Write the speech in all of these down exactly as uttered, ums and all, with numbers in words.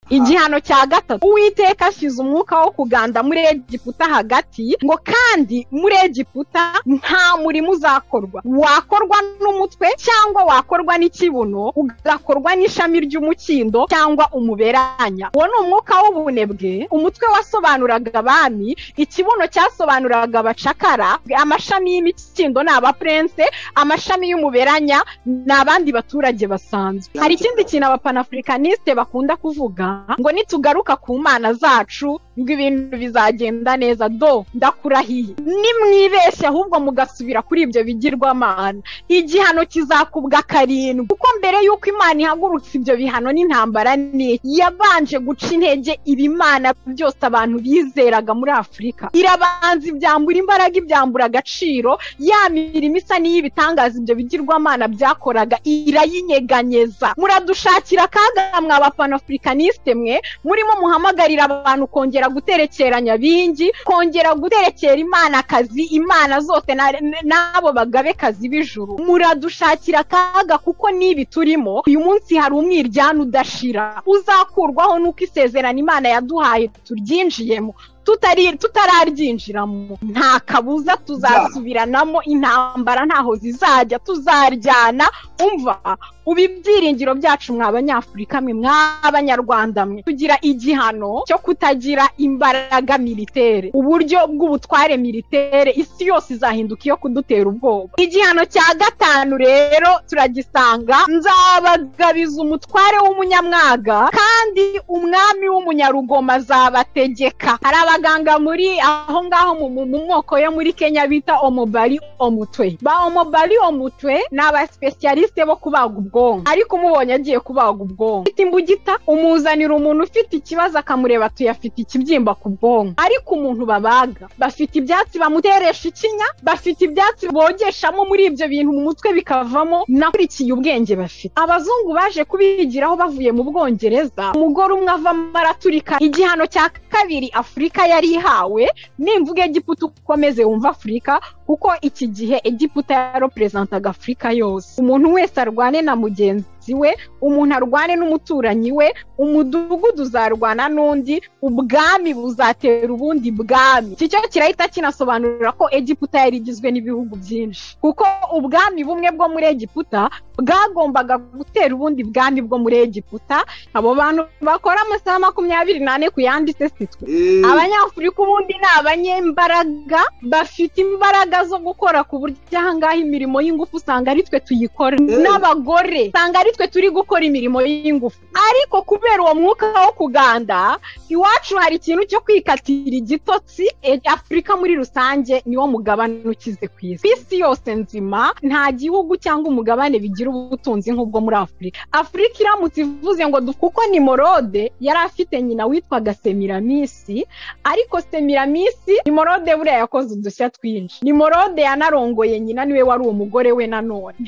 igihano cya gatatu Uwiteka ashize umwuka wo kuganda muri Egiputa hagati ngo kandi muri Egiputa nta murimo uzakorwa wakorwa n'umutwe cyangwa wakorwa n'ikibuno ugakorwa n'ishami ry'umukindo cyangwa umuberanya. Uwo ni umwuka w'ubunebwe. Umutwe wasobanuraga abami, ikibuno cyasobanuraga abacakara, amashami y'imikindo ni abaprense, amashami y'umuberanya n'abandi baturage basanzwe. Hari ikindi kintu abapanafricaniste bakunda kuvuga ngo nitugaruka ku mana zacu ngo ibintu bizagenda neza. Do ndakurahiye nimwibeshye ahubwo mugasubira kuri ibyo bigirwamana igihano kizakubwa karindwi, kuko mbere yuko Imana ihagurutse ibyo bihano n'intambara ni yabanje guca intege ibimana byose abantu bizeraga muri Afurika. Irabanza ibyambura imbaraga, ibyambura agaciro, ya mirimo isa n'iyibitangaza ibyo bigirwamana byakoraga irayinyeganyeza. Muradushakira akaga mwa bapanafricaniste mwe murimo muhamagarira abantu kongera guterekeranya bingi, kongera guterekera Imana kazi, imana zose n'abo bagabe kazi b'ijuru. Muradushakira akaga kuko nibi turimo uyu munsi hari umwiryano udashira uzakurwaho nuko isezerano Imana yaduhaye turyinjiyemo tutari tutararyinjiramo. Nta kabuza tuzasubiranamo, intambara ntaho zizajya, tuzaryana. Umva ubibyiringiro byacu mwa Abanyafurika mwe, mwa Abanyarwanda mwe, tugira igihano cyo kutagira imbaraga militere, uburyo bw'ubutware militere isi yose izahinduka iyo kudutera ubwoba. Igihano cya gatanu rero turagisanga: nzabagabiza umutware w'umunyamwaga kandi umwami w'umunyarugoma azabategeka. Hari abaganga muri aho ngaho mu mwoko yo muri Kenya bita Omobali Omutwe. Ba Omobali Omutwe n'aba specialiste bo kubaga ubwonko, ariko umubonye agiye kubaga ubwonko imbugita umuzanira umuntu ufite ikibazo akamureba tuyafite ikibyimba ku bwonko. Ariko umuntu babaga bafite ibyatsi bamuteresha ikinya, bafite ibyatsi bogeshamo muri ibyo bintu mu mutwe bikavamo. Nakurikiye ubwenge bafite. Abazungu baje kubigiraho bavuye mu Bwongereza. Umugore umwe ava maraturika. Igihano cya kabiri Afurika yari ihawe, nimvuga Egiputa ukomeze wumva Afurika, kuko iki gihe Egiputa yarepresentaga Afurika yose. Umuntu wese arwane na mugenzi we, umuntu arwane n'umuturanyi we, umudugudu uzarwana n'undi, ubwami buzatera ubundi bwami. Iki cyo kirahita kinasobanurira ko Egiputa yari igizwe n'ibihugu byinshi, kuko ubwami bumwe bwo muri Egiputa bwagombaga gutera ubundi bwami bwo muri Egiputa. Abo bantu bakora amasaha makumyabiri n'ane ku yandi se sitwe. Abanyafurika ubundi ni abanyembaraga, bafite imbaraga zo gukora ku buryo ahangaha imirimo y'ingufu usanga ari twe tuyikora, n'abagore usanga ari twe turi gukora imirimo y'ingufu. Ariko kubera uwo mwuka wo kuganda iwacu hari ikintu cyo kwikatira igitotsi. Afurika muri rusange niwo mugabane ukize ku isi. Isi yose nzima nta gihugu cyangwa umugabane bigira ubutunzi nk'ubwo muri Afurika. Afurika iramutse ivuze ngo kuko Nimorode yari afite nyina witwaga Semiramisi, ariko Semiramisi Nimorode buriya yakoze udushya twinshi. Nimorode yanarongoye nyina, niwe wari umugore we nanone.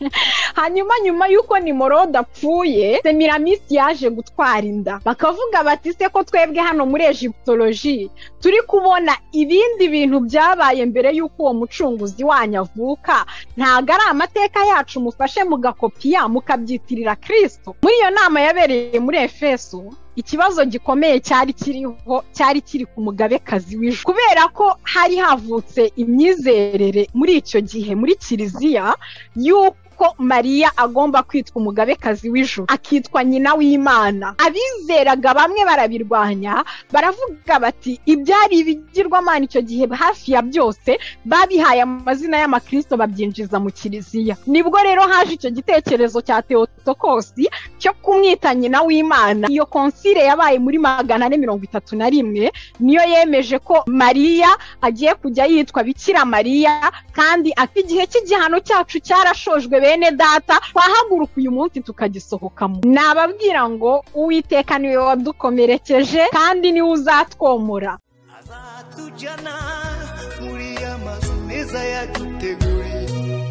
Hanyuma nyuma yuko Nimorode apfuye, Semiramisi yaje gutwara inda. Bakavuga bati se ko twebwe hano muri Egyptology turi kubona ibindi bintu byabaye mbere yuko uwo mucunguzi wanyavuka, ntago ari amateka yacu mufashe mugakopiya mukabyitirira Kristo. Muri iyo nama yabereye muri Efeso, ikibazo gikomeye cyari kiriho cyari kiri ku mugabekazi w'ijuru, kubera ko hari havutse imyizerere muri icyo gihe muri Kiliziya yuko ko Mariya agomba kwitwa umugabekazi w'ijuru, akitwa nyina w'Imana. Abizeraga bamwe barabirwanya, baravuga bati ibyari ibigirwamana icyo gihe hafi ya byose babihaye amazina y'amakristo babyinjiza mu Kiliziya. Nibwo rero haje icyo gitekerezo cya Theotokosi cyo kumwita nyina w'Imana. Iyo konsile yabaye muri magana ane mirongo itatu na rimwe niyo yemeje ko Mariya agiye kujya yitwa Bikira Mariya, kandi ati igihe cy'igihano cyacu cyarashojwe bene data, twahaguruka uyu munsi tukagisohokamo. Nababwira ngo Uwiteka niwe wadukomerekeje kandi niwe uzatwomora. Azatujyana muri amazu meza yaduteguriye,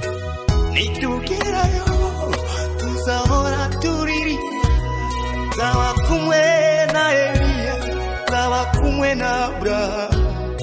nitugerayo tuzahora turiri, zaba kumwe na Eliya, zaba kumwe na Abrahamu,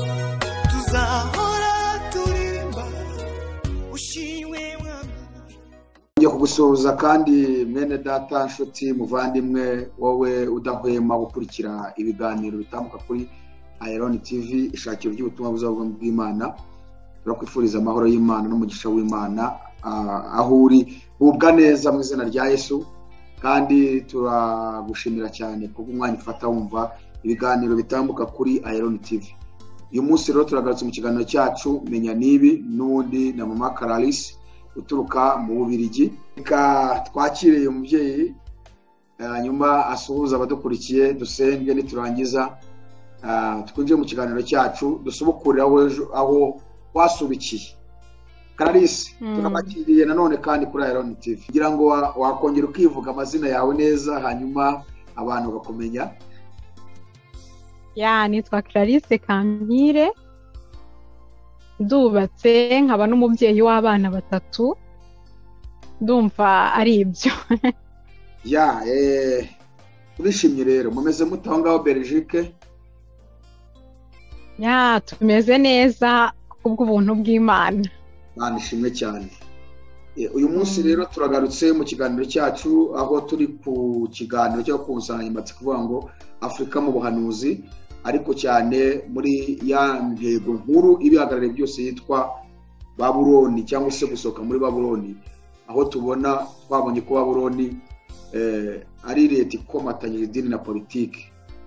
tuzahora turirimba ushimwe. gusuhuza kandi mwene data nshuti muvandimwe wowe udahwema gukurikira ibiganiro bitambuka kuri Iron T V ishakiro ry'ubutumwa buzabwo bw'Imana. Turakwifuriza amahoro y'Imana n'umugisha w'Imana aho uri ubwa neza mu izina rya Yesu, kandi turagushimira cyane kuko umwanya ufata wumva ibiganiro bitambuka kuri Iron T V. Uyu munsi rero turagarutse mu kiganiro cyacu menya nibi n'undi na mama Clarisse uturuka mu Bubiligi. Reka twakiriye umubyeyi nyuma asuhuza abadukurikiye, dusenge niturangiza twinjiye mu kiganiro cyacu dusubukurira aho wasubikiye. Clarisse, turabakiriye nanone kandi kuri Iron T V. Kugira ngo wakongera ukivuga amazina yawe neza hanyuma abantu bakomenya. Ya, nitwa Clarisse Kampire, ndubatse nkaba n'umubyeyi w'abana batatu, ndumva ari ibyo. Ya, eh turishimye rero, mumeze mute aho ngaho Belgique? Ya, tumeze neza kubw'ubuntu bw'Imana. Imana ishimwe cyane. Uyu munsi rero turagarutse mu kiganiro cyacu aho turi ku kiganiro cyo kusanyamatsiko kuvuga ngo Afrika mu buhanuzi, ariko cyane muri ya ntego nkuru ibihagarariye byose yitwa Babuloni cyangwa se gusohoka muri Babuloni, aho tubona twabonye ko Babuloni eh, ari leta ikomatanyije idini na politiki.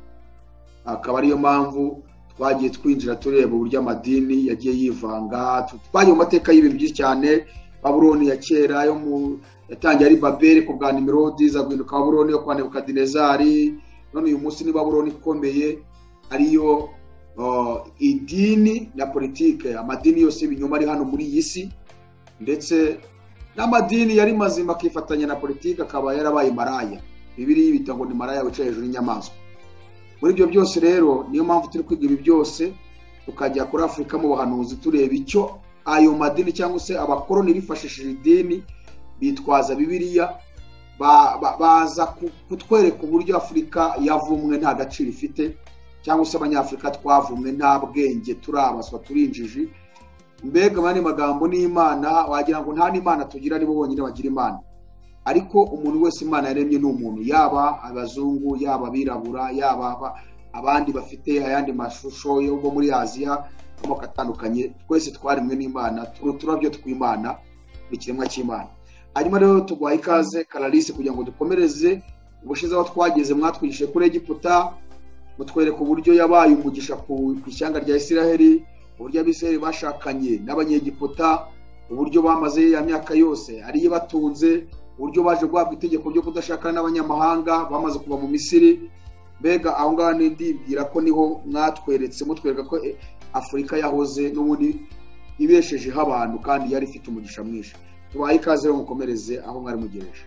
Akaba ariyo mpamvu twagiye twinjira tureba uburyo amadini yagiye yivanga, twagiye mu mateka y'ibintu byinshi cyane. Babuloni ya kera yo mu yatangiye ari Babeli ku bwa Nimrodi, za guhinduka Babuloni yo kwa Nebukadinezari, none uyu munsi ni Babuloni ikomeye ariyo uh, idini na politike. Amadini yose ibinyoma ari hano muri iyi si, ndetse n'amadini yari mazima akifatanya na politike akaba yarabaye maraya. Bibiliya bita ngo ni maraya wicaye hejuru y'inyamaswa. Muri ibyo byose rero niyo mpamvu turi kwiga ibi byose, tukajya kuri Afrika mu buhanuzi tureba icyo ayo madini cyangwa se abakoroni bifashishije idini bitwaza Bibiliya ba, ba, baza kutwereka uburyo Afrika yavumwe nta gaciro ifite, cyangwa se abanyafrika twavumwe nta bwenge, turabaswa turinjiji. Mbega mani magambo ni Imana, wagira ngo nta n'Imana tugira, nibo bonyine bagira Imana. Ariko umuntu wese Imana yaremye ni umuntu, yaba abazungu, yaba abirabura, yaba abandi bafite ayandi mashusho yo muri Aziya amoko atandukanye, twese twarimwe n'Imana, turabyo tw'Imana, ikiremwa cy'Imana. Hanyuma rero tugwaye ikaze Clarisse kugira ngo dukomereze ubushize aho twageze. Mwatwigishe kuri Egiputa, mutwereka uburyo yabaye umugisha ku ishyanga rya Isiraheli, uburyo abisiraheli bashakanye n'abanyegiputa, uburyo bamaze ya myaka yose ariye batunze, uburyo baje guhabwa itegeko ryo kudashakana n'abanyamahanga bamaze kuva mu Misiri. Mbega aho ngaho ndibwira ko niho mwatweretse mutwereka ko Afrika yahoze n'ubundi ibeshejeho abantu kandi yari ifite umugisha mwinshi. Tubaye ikaze rero mukomereze aho mwari mugereje.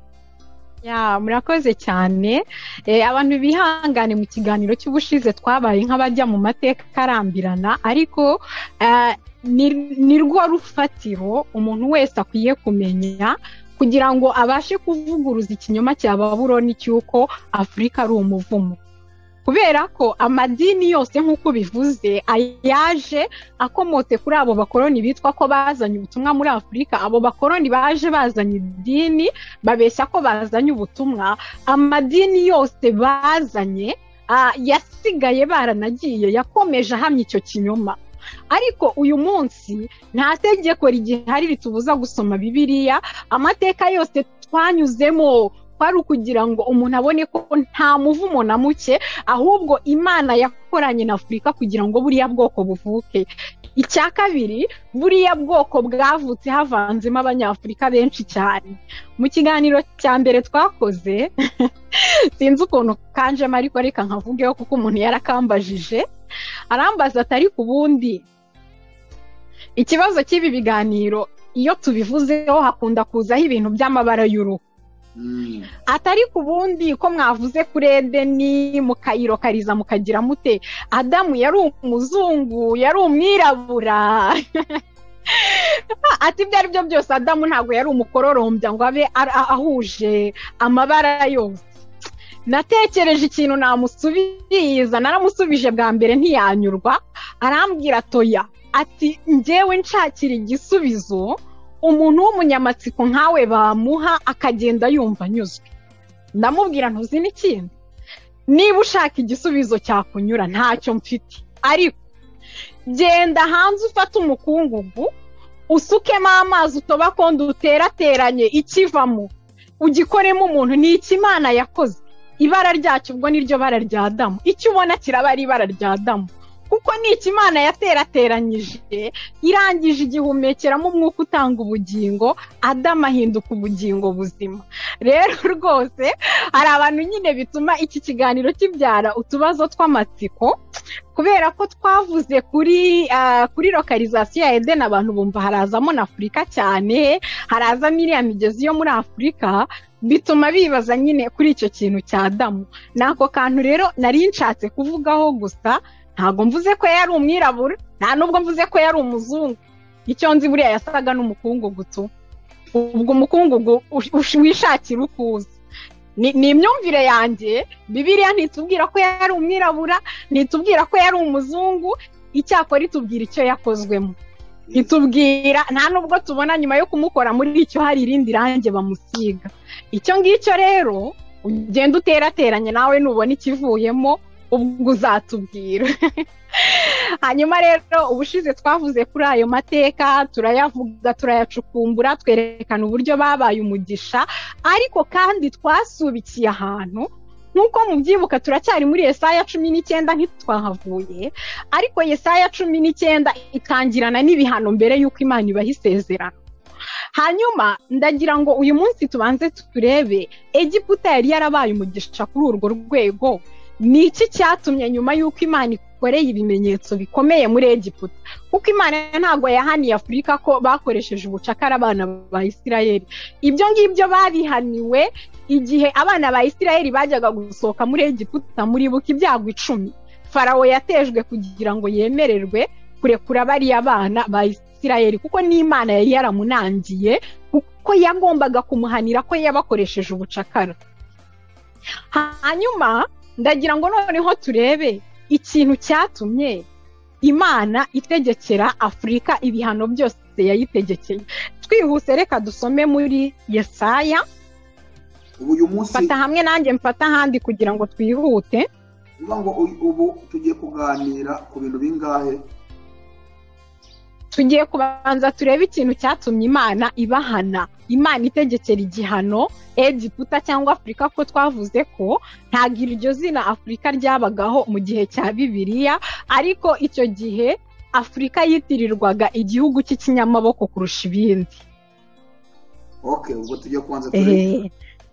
Ya, murakoze cyane. Eh, abantu bihangane mu kiganiro cy'ubushize twabaye nk'abajya mu mateka karambirana, ariko uh, ni, ni rwo rufatiro umuntu wese akwiye kumenya kugira ngo abashe kuvuguruza ikinyoma cya Babuloni cyuko Afrika ari umuvumo. Kubera ko amadini yose nk'uko bivuze ayaje akomotse kuri abo bakoroni bitwa ko bazanye ubutumwa muri Afrika. Abo bakoroni baje bazanye idini, babeshya ko bazanye ubutumwa. Amadini yose bazanye uh, yasigaye baranagiye yakomeje ahamya icyo kinyoma. Ariko uyu munsi nta tegeko rigihari ritubuza gusoma Bibiliya. Amateka yose twanyuzemo kwari ukugira ngo umuntu abone ko nta muvumo na muke, ahubwo Imana yakoranye na Afrika kugira ngo buriya bwoko buvuke. Icya kabiri, buriya bwoko bwavutse havanzemo abanyafrika benshi cyane. Mu kiganiro cya mbere twakoze sinzi ukuntu kanjemo, ariko reka nkavugeho kuko umuntu yarakambajije, arambaza atari ku bundi ikibazo cy'ibi biganiro iyo tubivuzeho hakunda kuzaho ibintu by'amabara y'uruhu. Mm. Atari ku bundi ko mwavuze kuri Edeni mukayirokariza mukagira mute, Adamu yari umuzungu, yari umwirabura. Ati ibyo ari byo byose Adamu ntabwo yari umukororombya ngo abe ahuje amabara yose. Natekereje ikintu namusubiza, naramusubije bwa mbere ntiyanyurwa, arambwira toya ati njyewe nshakira igisubizo umuntu w'umunyamatsiko nkawe bamuha akagenda yumva anyuzwe. Ndamubwira ntuzi n'ikindi, niba ushaka igisubizo cyakunyura ntacyo mfite, ariko genda hanze ufate umukungugu usukemo amazi utoba kondo uterateranye ikivamo ugikoremo umuntu. Ni iki Imana yakoze, ibara ryacyo ubwo niryo bara rya Adamu, icyo ubona kiraba ari ibara rya Adamu, kuko ni iki Imana yaterateranyije irangije igihumekeramo umwuka utanga ubugingo, Adamu ahinduka ubugingo buzima. Rero rwose hari abantu nyine bituma iki kiganiro kibyara utubazo tw'amatsiko, kubera ko twavuze kuri uh, kuri localisation ya Eden, abantu bumva harazamo na Afurika cyane, haraza iriya migezi yo muri Afurika, bituma bibaza nyine kuri icyo kintu cya Adamu. Nako kantu rero nari nshatse kuvugaho gusa, ntago mvuze ko yari umwirabura, nta nubwo mvuze ko yari umuzungu. Icyo nzi buriya yasaga n'umukungugu tu, ubwo umukungugu wishakira ukuza. Ni, ni imyumvire yanjye. Bibiliya ntitubwira ko yari umwirabura, ntitubwira ko yari umuzungu, icyakora itubwira icyo yakozwemo. Itubwira nta nubwo tubona nyuma yo kumukora muri icyo hari irindi range bamusiga. Icyo ngicyo rero ugenda uterateranye nawe nubona ikivuyemo ubwo uzatubwira. Hanyuma rero ubushize twavuze kuri ayo mateka, turayavuga turayacukumbura, twerekana uburyo babaye umugisha, ariko kandi twasubikiye ahantu nkuko mubyibuka turacyari muri Yesaya cumi n'icyenda ntitwahavuye, ariko Yesaya cumi n'icyenda itangirana n'ibihano mbere yuko Imana ibaha isezerano. Hanyuma ndagira ngo uyu munsi tubanze turebe Egiputa yari yarabaye umugisha kuri urwo rwego. Ni iki cyatumye nyuma yuko Imana ikoreye ibimenyetso bikomeye muri Egiputa? Kuko Imana ntago yahaniye Afurika ko bakoresheje ubucakara abana ba Isirayeli. Ibyo ngibyo babihaniwe igihe abana ba Isirayeli bajyaga gusohoka muri Egiputa. Muri buka ibyago icumi Farawo yatejwe kugira ngo yemererwe kurekura bariya bana ba Isirayeli, kuko n'Imana yari yaramunangiye, kuko yagombaga kumuhanira ko yabakoresheje ubucakara. Hanyuma ndagira ngo noneho turebe ikintu cyatumye Imana itegekera Afurika ibihano byose yayitegekeye. Twihuse reka dusome muri Yesaya. Uyu munsi fata hamwe nanjye mfata handi kugira ngo twihute. Uvuga ngo ubu tugiye kuganira ku bintu bingahe? Tugiye kubanza turebe ikintu cyatumye Imana ibahana, Imana itegekera igihano Egiputa cyangwa Afurika, ko twavuze ko ntagira iryo zina Afurika ryabagaho mu gihe cya Bibiliya, ariko icyo gihe Afurika yitirirwaga igihugu cy'ikinyamaboko kurusha ibindi. Okay, ubwo tugiye kubanza turebe.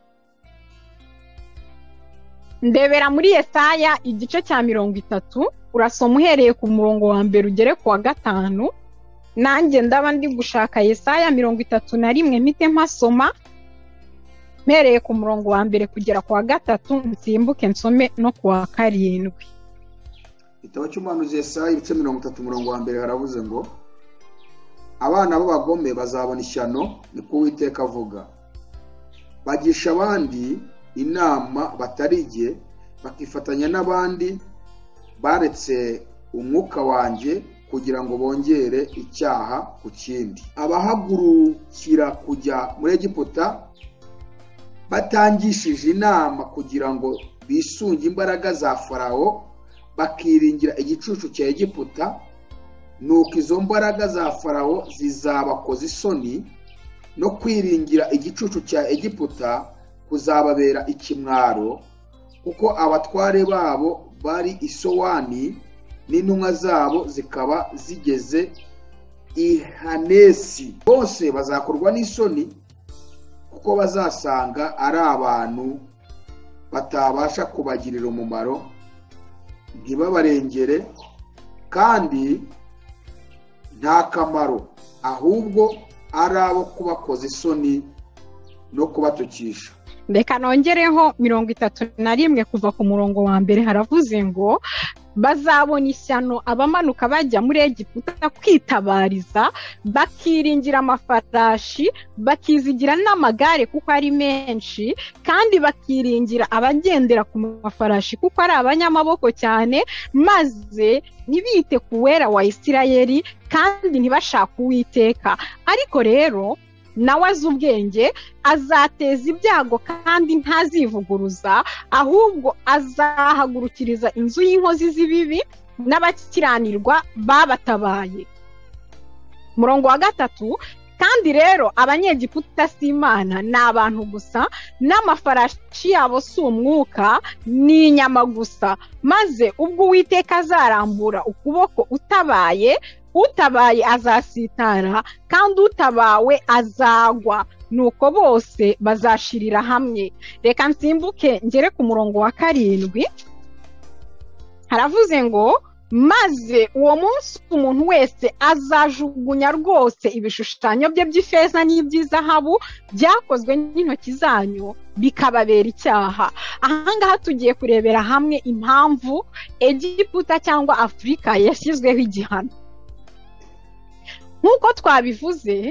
Ndebera muri Yesaya igice cya mirongo itatu, urasoma uhereye ku murongo wa mbere ugere ku wa gatanu. Nanjye ndaba ndi gushaka Yesaya mirongo itatu na rimwe mpite mpasoma mpereye ku murongo wa mbere kugera ku wa gatatu, nsimbuke nsome no ku wa karindwi. Igitabo cy'umuhanuzi Yesaya ibice mirongo itatu umurongo wa mbere haravuze ngo, abana b'abagome bazabona ishyano, niko Uwiteka avuga. Bagisha abandi inama batarige, bakifatanya n'abandi baretse umwuka wanjye kugira ngo bongere icyaha ku kindi. Abahagurukira kujya muri Egiputa batangishije inama kugira ngo bisunge imbaraga za Farawo, bakiringira igicucu cya Egiputa, nuko izo mbaraga za Farawo zizabakoza isoni, no kwiringira igicucu cya Egiputa kuzababera ikimwaro, kuko abatware babo bari i Sowani n'intumwa zabo zikaba zigeze i Hanesi. Bose bazakorwa n'isoni, kuko bazasanga ari abantu batabasha kubagirira umumaro, ntibabarengere kandi nta kamaro, ahubwo ari abo kubakoza isoni no kubatukisha. reka nongereho mirongo itatu na rimwe kuva ku murongo wa mbere haravuze ngo bazabona ishyano abamanuka bajya muri Egiputa kwitabariza bakiringira amafarashi bakizigira n'amagare kuko ari menshi kandi bakiringira abagendera ku mafarashi kuko ari abanyamaboko cyane maze ntibite ku wera wa Isirayeli kandi ntibashaka Uwiteka ariko rero nawe azi ubwenge azateza ibyago kandi ntazivuguruza ahubwo azahagurukiriza inzu y'inkozi z'ibibi n'abakiranirwa babatabaye. Murongo wa gatatu kandi rero abanyegiputa si Imana ni abantu gusa n'amafarashi yabo si umwuka ni inyama gusa maze ubwo Uwiteka azarambura ukuboko utabaye utabaye azasitara kandi utabawe azagwa nuko bose bazashirira hamwe. Reka nsimbuke ngere ku murongo wa karindwi haravuze ngo maze uwo munsi umuntu wese azajugunya rwose ibishushanyo bye by'ifeza n'iby'izahabu byakozwe n'intoki zanyu bikababera icyaha. Ahangaha tugiye kurebera hamwe impamvu Egiputa cyangwa Afurika yashyizweho igihano. Nk'uko twabivuze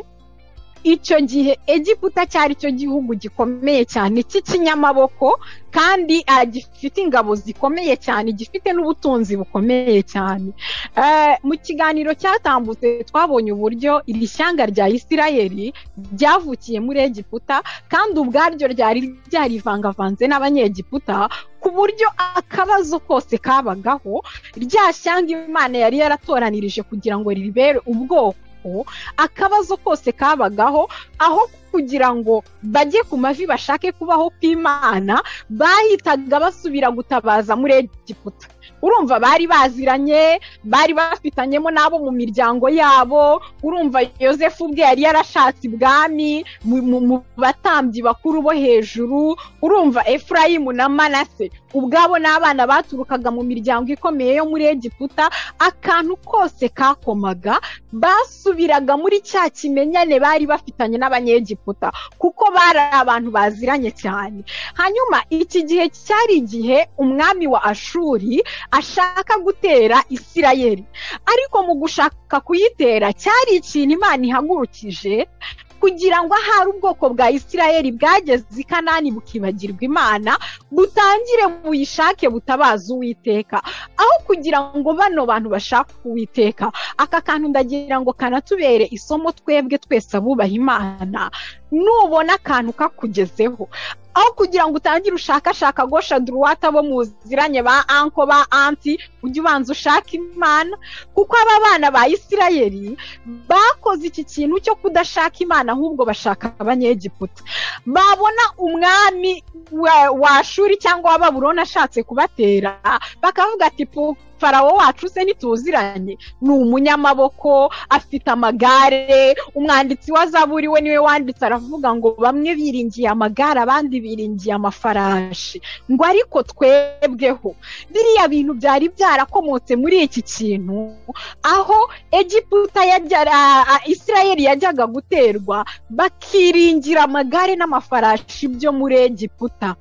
icyo gihe Egiputa cyari cyo gihugu gikomeye cyane cy'ikinyamaboko kandi gifite ingabo zikomeye cyane gifite n'ubutunzi bukomeye cyane. Mu kiganiro cyatambutse twabonye uburyo iri shyanga rya Isirayeli ryavukiye muri Egiputa kandi ubwaryo ryari ryarivangavanze n'abanyegiputa ku buryo akabazo kose kabagaho rya shyanga Imana yari yaratoranirije kugira ngo ribere ubwoko akabazo kose kabagaho aho kugira ngo bajye ku mavi bashake kubaho kw'Imana bahitaga basubira gutabaza muri Egiputa. Urumva bari baziranye bari bafitanyemo nabo mu miryango yabo. Urumva Yosefu ubwe yari yarashatse ibwami mu batambyi bakuru bo hejuru. Urumva Efurayimu na Manase ubwabo n'abana baturukaga mu miryango ikomeye yo muri Egiputa. Akantu kose kakomaga basubiraga muri cya kimenyane bari bafitanye n'abanyegiputa kuko bari abantu baziranye cyane. Hanyuma iki gihe cyari igihe umwami wa Ashuri ashaka gutera Isirayeli ariko mu gushaka kuyitera cyari ikintu Imana ihagurukije kugira ngo ahari ubwoko bwa Isirayeli bwageze i Kanani bukibagirwa Imana butangire buyishake butabaza Uwiteka aho kugira ngo bano bantu bashaka Uwiteka. Aka kantu ndagira ngo kanatubere isomo twebwe twese abubaha Imana. Nubona akantu kakugezeho aho kugira ngo utangire ushakashaka gosha druwata bo muziranye ba anko ba anti ujye ubanza ushaka Imana kuko aba bana ba Isirayeli bakoze iki kintu cyo kudashaka Imana ahubwo bashaka abanyegiputa. Babona umwami wa Ashuri cyangwa wa Babuloni ashatse kubatera bakavuga ati Farawo wacu se nituziranye ni umunyamaboko afite amagare. Umwanditsi wa Zaburi we niwe wanditse aravuga ngo bamwe biringiye amagare abandi biringiye amafarashi ngo ariko twebweho. Biriya bintu byari byarakomotse muri iki kintu aho Egiputa yajya Isirayeli yajyaga guterwa bakiringira amagare n'amafarashi byo muri Egiputa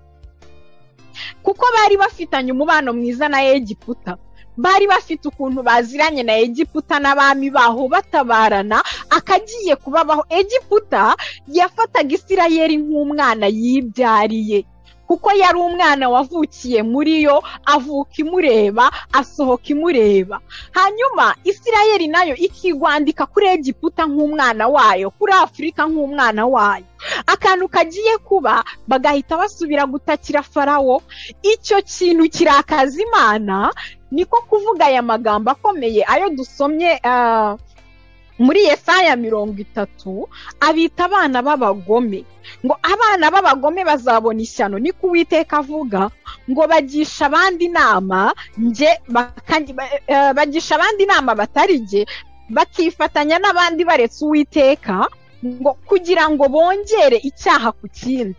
kuko bari bafitanye umubano mwiza na Egiputa. Bari bafite ukuntu baziranye na Egiputa n'abami baho batabarana akagiye kubabaho. Egiputa yafataga Isirayeli nk'umwana yibyariye kuko yari umwana wavukiye muri yo avuka imureba asohoka imureba. Hanyuma Isirayeli nayo ikigwandika kuri Egiputa nk'umwana wayo kuri Afurika nk'umwana wayo. Akantu kagiye kuba bagahita basubira gutakira Farawo. Icyo kintu kirakaza Imana niko kuvuga aya magambo akomeye ayo dusomye uh, muri Yesaya mirongo itatu abita abana b'abagome ngo abana b'abagome bazabona ishyano. Niko Uwiteka avuga ngo bagisha abandi inama nje uh, bagisha abandi inama batarije bakifatanya n'abandi baretse Uwiteka ngo kugira ngo bongere icyaha ku kindi.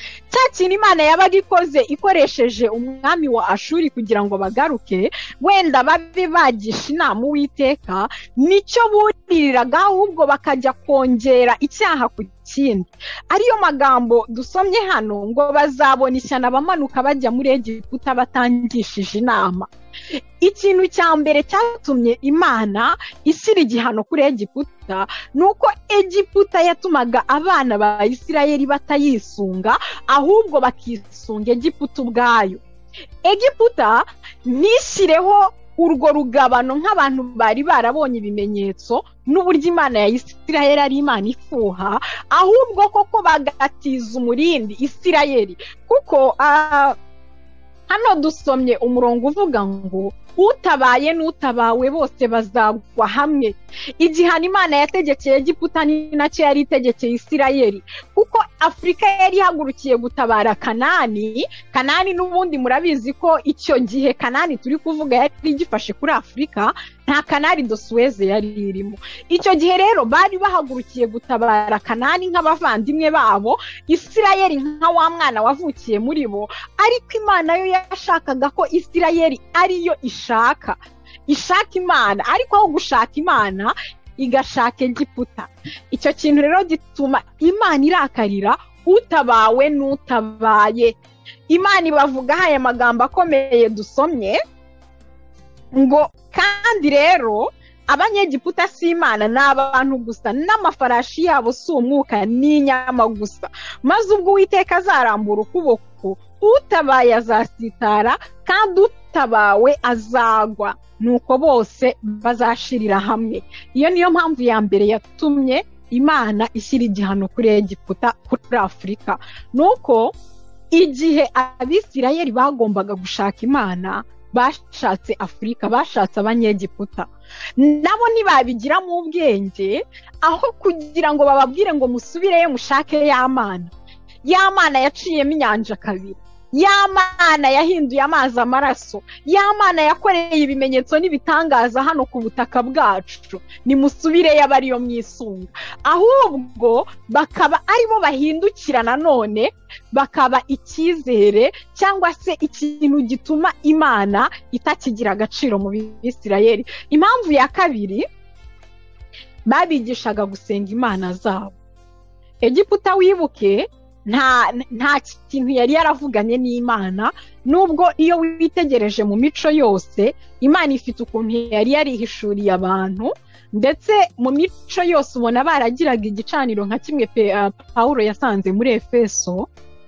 cya kintu imana yabaga ikoze ikoresheje umwami wa Ashuri kugira ngo bagaruke wenda babe bagisha inama Uwiteka, nicyo buririraga ahubwo bakajya kongera icyaha ku kindi. Ariyo magambo dusomye hano ngo bazabona ishyano abamanuka bajya muri Egiputa batangishije inama. Ikintu cya mbere cyatumye imana ishyira igihano kuri Egiputa nuko Egiputa yatumaga abana ba Isirayeli batayisunga ahubwo bakisunga Egiputa ubwayo. Egiputa nishyireho urwo rugabano nk'abantu bari barabonye ibimenyetso n'uburyo imana ya Isirayeli ari imana ifuha, ahubwo koko bagatiza umurindi Isirayeli. Kuko uh, hano dusomye umurongo uvuga ngo utabaye n'utabawe bose bazagwa hamwe. Igihano imana yategekeye Egiputa ni nacyo yari itegekeye Isirayeli, kuko Afurika yari ihagurukiye gutabara Kanani. Kanani n'ubundi murabizi ko icyo gihe Kanani turi kuvuga yari igifashe kuri Afurika, nta Kanari do Suez yari irimo. Icyo gihe rero bari bahagurukiye gutabara Kanani nk'abavandimwe babo, Isirayeli nka wa mwana wavukiye muri bo, ariko imana yo yashakaga ko Isirayeli ariyo ishaka ishaka imana, ariko aho gushaka imana igashaka Egiputa. Icyo kintu rero gituma imana irakarira utabawe n'utabaye. Imana ibavuga aya magambo akomeye dusomye ngo kandi rero abanyegiputa si imana, ni abantu gusa, n'amafarashi yabo si umwuka n'inyama gusa. Maze ubwo Uwiteka azarambura ukuboko, utabaye azasitara kandi utabawe azagwa, nuko bose bazashirira hamwe. Iyo niyo mpamvu ya mbere yatumye imana ishyira igihano kuri Egiputa, kuri Afurika. Nuko igihe Abisirayeli bagombaga gushaka imana, bashatse Afurika, bashatse abanyegiputa. Nabo ntibabigiramo ubwenge, aho kugira ngo bababwire ngo musubireyo mushake ya mana. Ya mana yaciyemo inyanja kabiri, ya mana yahinduye amazi amaraso, ya mana yakoreye ibimenyetso n'ibitangaza hano ku butaka bwacu, nimusubireyo abariyo mwisunga. Ahubwo bakaba aribo bahindukira nanone bakaba icyizere cyangwa se ikintu gituma imana itakigira agaciro mu Bisirayeli. Impamvu ya kabiri, babigishaga gusenga imana zabo. Egiputa wibuke nta nta kintu yari yaravuganye n'imana, nubwo iyo witegereje mu mico yose imana ifite ukuntu yari yarihishuriye abantu, ndetse mu mico yose ubona baragiraga igicaniro nka kimwe uh, Pawulo yasanze muri Efeso,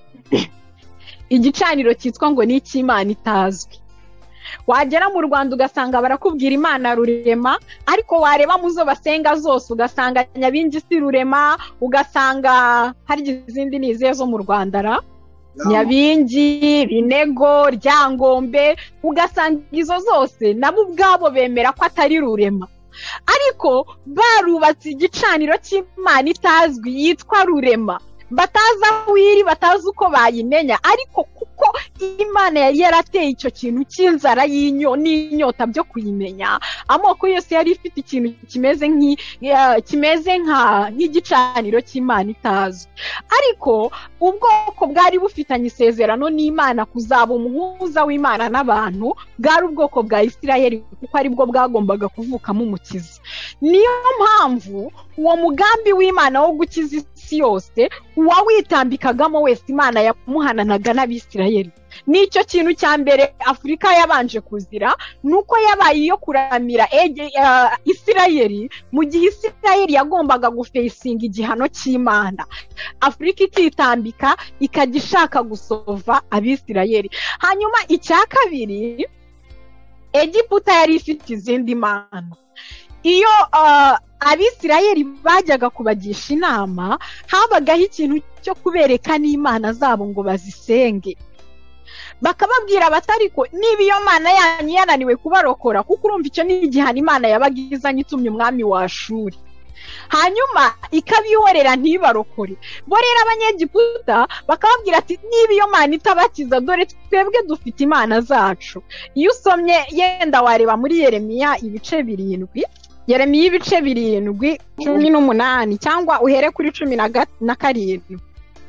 igicaniro cyitwa ngo ni icy'imana itazwi. Wagera mu Rwanda ugasanga barakubwira imana Rurema, ariko wareba muzo basenga zose ugasanga Nyabingi si Rurema, ugasanga hari izindi nize zo mu Rwanda ra Nyabingi, Binego, Ryangombe, ugasanga izo zose nabo ubwabo bemera ko atari Rurema, ariko barubatse igicaniro cy'imana itazwi yitwa Rurema. Bataza wiri, bataza uko bayimenya, ariko kuko imana yari yarateye icyo kintu cy'inzara y'inyo n'inyota byo kuyimenya, amoko yose yari ifite ikintu kimeze nk'i kimeze nka nk'igicaniro cy'imana itazwi. Ariko ubwoko bwari bufitanye isezerano n'imana kuzaba umuhuza w'imana n'abantu, bwari ubwoko bwa Isirayeli, kuko ari bwo bwagombaga kuvukamo umukiza. Niyo mpamvu uwo mugambi w'imana wo gukiza isi yose uwawitambikagamo wese imana yamuhananaga n'Abisirayeli. Nicyo kintu cya mbere Afurika yabanje kuzira, nuko yabaye iyo kuramira uh, Isirayeli mu gihe Isirayeli yagombaga gufesinga igihano cy'imana. Afurika ikitambika ikajya ishaka gusova Abisirayeli. Hanyuma icya kabiri, Egiputa yari ifite izindi mana. Iyo uh, Abisirayeli bajyaga kubagisha inama, habagaho ikintu cyo kubereka n'imana zabo ngo bazisenge. Bakababwira batariko niba iyo mana yanyu yananiwe kubarokora, kuko urumva icyo ni igihano imana yabagizanye itumye umwami wa Ashuri, hanyuma ikabihorera ntibarokore. Bo rero abanyegiputa bakababwira ati niba iyo mana itabakiza, dore twebwe dufite imana zacu. Iyo usomye yenda wareba muri Yeremiya ibice birindwi, Yeremiya ibice birindwi cumi n'umunani, cyangwa uhere kuri cumi na karindwi.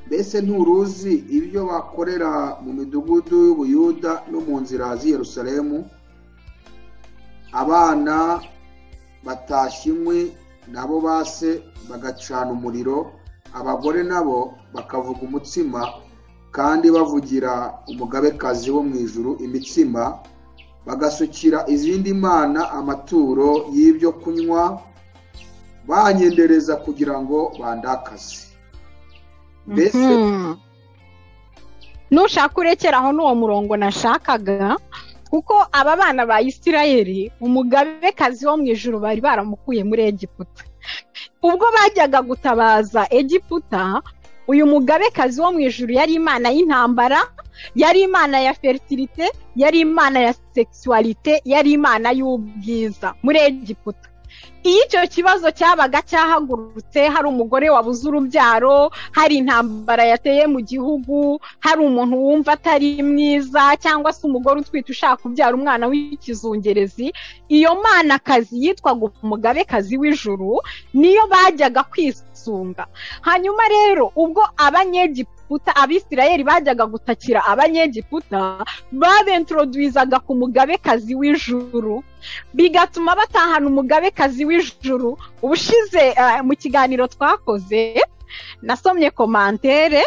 mbese nturuzi ibyo bakorera mu midugudu y'Ubuyuda no mu nzira z'i Yerusalemu, abana batashye inkwi nabo base bagacana umuriro, abagore nabo bakavuga umutsima kandi bavugira umugabekazi wo mu ijuru imitsima, bagasukira izindi mana amaturo y'ibyo kunywa, banyendereza kugira ngo bandakaze. Mbese nushaka urekeraho n'uwo murongo nashakaga, kuko aba bana ba Isirayeli umugabekazi wo mu ijuru bari baramukuye muri Egiputa. Ubwo bajyaga gutabaza Egiputa, uyu mugabekazi wo mu ijuru yari imana y'intambara, yari imana ya fertilité, yari imana ya sexualité, yari imana y'ubwiza muri Egiputa. Iyo icyo kibazo cyabaga cyahagurutse, hari umugore wabuze urubyaro, hari intambara yateye mu gihugu, hari umuntu wumva atari mwiza, cyangwa se umugore utwite ushaka kubyara umwana w'ikizungerezi, iyo manakazi yitwaga umugabekazi w'ijuru niyo bajyaga kwisunga. Hanyuma rero ubwo abanyegiputa, Abisirayeli bajyaga gutakira abanyegiputa, babentroduizaga ku mugabekazi w'ijuru, bigatuma batahana umugabekazi w'ijuru. Ubushize uh, mu kiganiro twakoze nasomye komantere,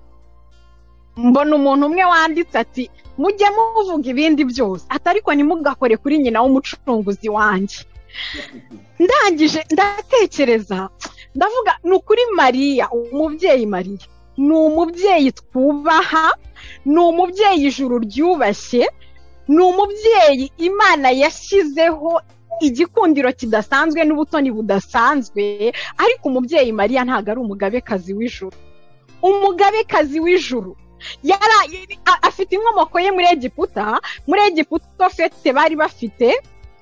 mbona umuntu umwe wanditse ati mujye muvuga ibindi byose atariko nimugakore kuri nyina w'umucunguzi wanjye. Ndangije ndatekereza ndavuga nukuri Mariya, umubyeyi Mariya ni umubyeyi twubaha, ni umubyeyi ijuru ryubashye, ni umubyeyi Imana yashyizeho igikundiro kidasanzwe n'ubutoni budasanzwe, ariko umubyeyi Mariya ntago ari umugabekazi w'ijuru. Umugabekazi w'ijuru yara afite inkomoko ye muri Egiputa. Muri Egiputa fete bari bafite,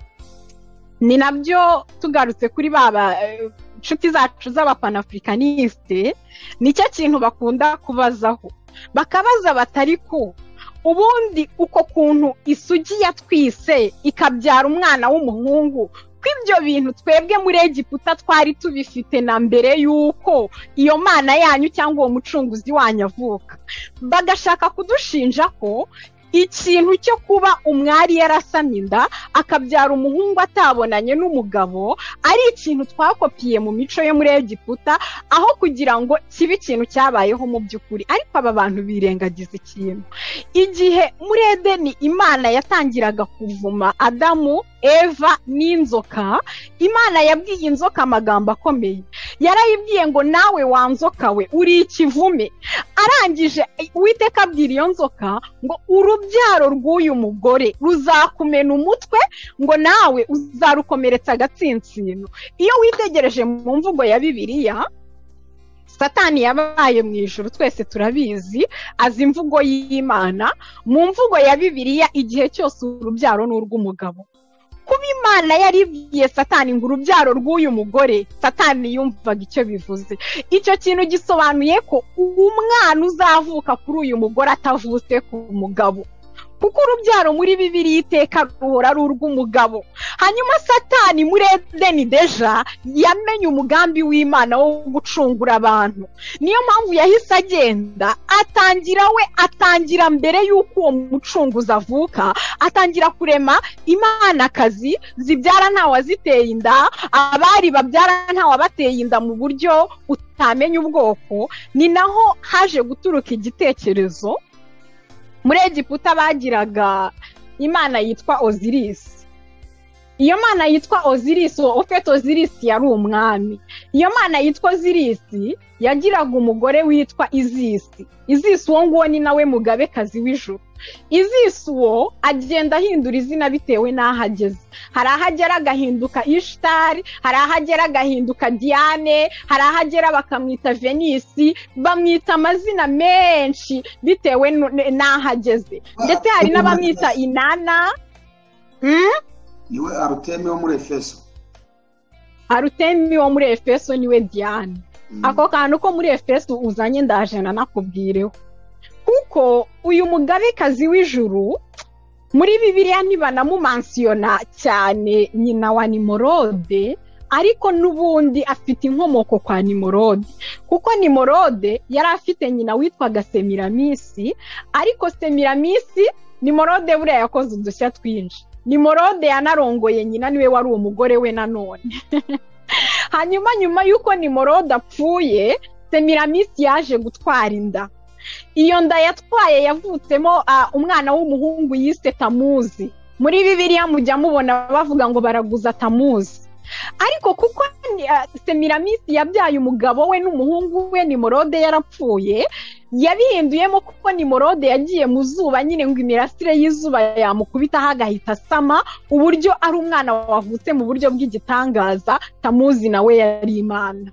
ni nabyo tugarutse kuri baba inshuti zacu z'abapanafricaniste, nicyo kintu bakunda kubazaho, bakabaza batari ko ubundi uko kuntu isugi yatwise ikabyara umwana w'umuhungu, kw'ibyo bintu twebwe muri Egiputa twari tubifite na mbere yuko iyo mana yanyu cyangwa uwo mucunguzi wanyu avuka. Bagashaka kudushinja ko ikintu cyo kuba umwari yarasamye inda akabyara umuhungu atabonanye n'umugabo ari ikintu twakopiye mu mico yo muri Egiputa, aho kugira ngo kibe ikintu cyabayeho mu by'ukuri. Ariko aba bantu birengagiza ikintu. Igihe muri Edeni Imana yatangiraga kuvuma Adamu, Eva n'inzoka, Imana yabwiye inzoka amagambo akomeye. Yarayibwiye ngo nawe wanzoka we uri ikivume. Arangije Uwiteka abwira iyo nzoka ngo urubyaro rw'uyu mugore ruzakumena umutwe, ngo nawe uzarukomeretsa agatsinsino. Iyo witegereje mu mvugo ya Bibiliya, Satani yabaye mu ijuru, twese turabizi, azi imvugo y'Imana. Mu mvugo ya Bibiliya igihe cyose urubyaro n'urw'umugabo. Kuba Imana yaribwiye Satani ngo urubyaro rw'uyu mugore, Satani yumvaga icyo bivuze. Icyo kintu gisobanuye ko umwana uzavuka kuri uyu mugore atavutse ku mugabo, kuko urubyaro muri Bibiliya iteka ruhora ari urw'umugabo. Hanyuma Satani muri Edeni deja yamenye umugambi w'Imana wo gucungura abantu, niyo mpamvu yahise agenda atangira we atangira mbere y'uko uwo mucunguzi avuka, atangira kurema imanakazi zibyara nta waziteye inda, abari babyara nta wabateye inda mu buryo utamenya ubwoko. Ni naho haje guturuka igitekerezo. Muri Egiputa bagiraga imana yitwa Osiris. Iyo mana yitwa Osiris, ufite Osiris yari umwami. Iyo mana yitwa Osiris yagiraga umugore witwa Isis. Isis uwo nguwo ni nawe mugabekazi w'ijuru. Isis uwo agenda ahindura izina bitewe n'aho ageze. Hari ahagera agahinduka Ishtar, hari ahagera agahinduka Diane, hari ahagera bakamwita Venisi, bamwita amazina menshi bitewe n'aho ageze. Ndetse hari n'abamwita Inanna. Hmm? Niwe Arutemi wo muri Efeso. Arutemi wo muri Efeso niwe Diane. Mm. Ako kantu ko muri Efeso uzanye ndaje nanakubwireho. Kuko uyu mugabekazi w'ijuru muri Bibiliya ntibanamumansiyona cyane nyina wa Nimorode, ariko n'ubundi afite inkomoko kwa Nimorode, kuko Nimorode yari afite nyina witwaga Semiramisi, ariko Semiramisi Nimorode buriya yakoze udushya twinshi. Nimorode yanarongoye nyina, niwe wari umugore we nanone. Hanyuma nyuma yuko Nimorode apfuye, Semiramisi yaje gutwara inda. Iyo nda yatwaye yavutsemo uh, umwana w'umuhungu yise Tamuzi. Muri Bibiliya mujya mubona bavuga ngo baraguza Tamuzi. Ariko kuko uh, Semiramisi yabyaye umugabo we n'umuhungu we Nimorode yarapfuye, yabihinduyemo kuko Nimorode yagiye mu zuba nyine ngo imirasire y'izuba yamukubita hagahita sama, uburyo ari umwana wavutse mu buryo bw'igitangaza. Tamuzi nawe yari Imana.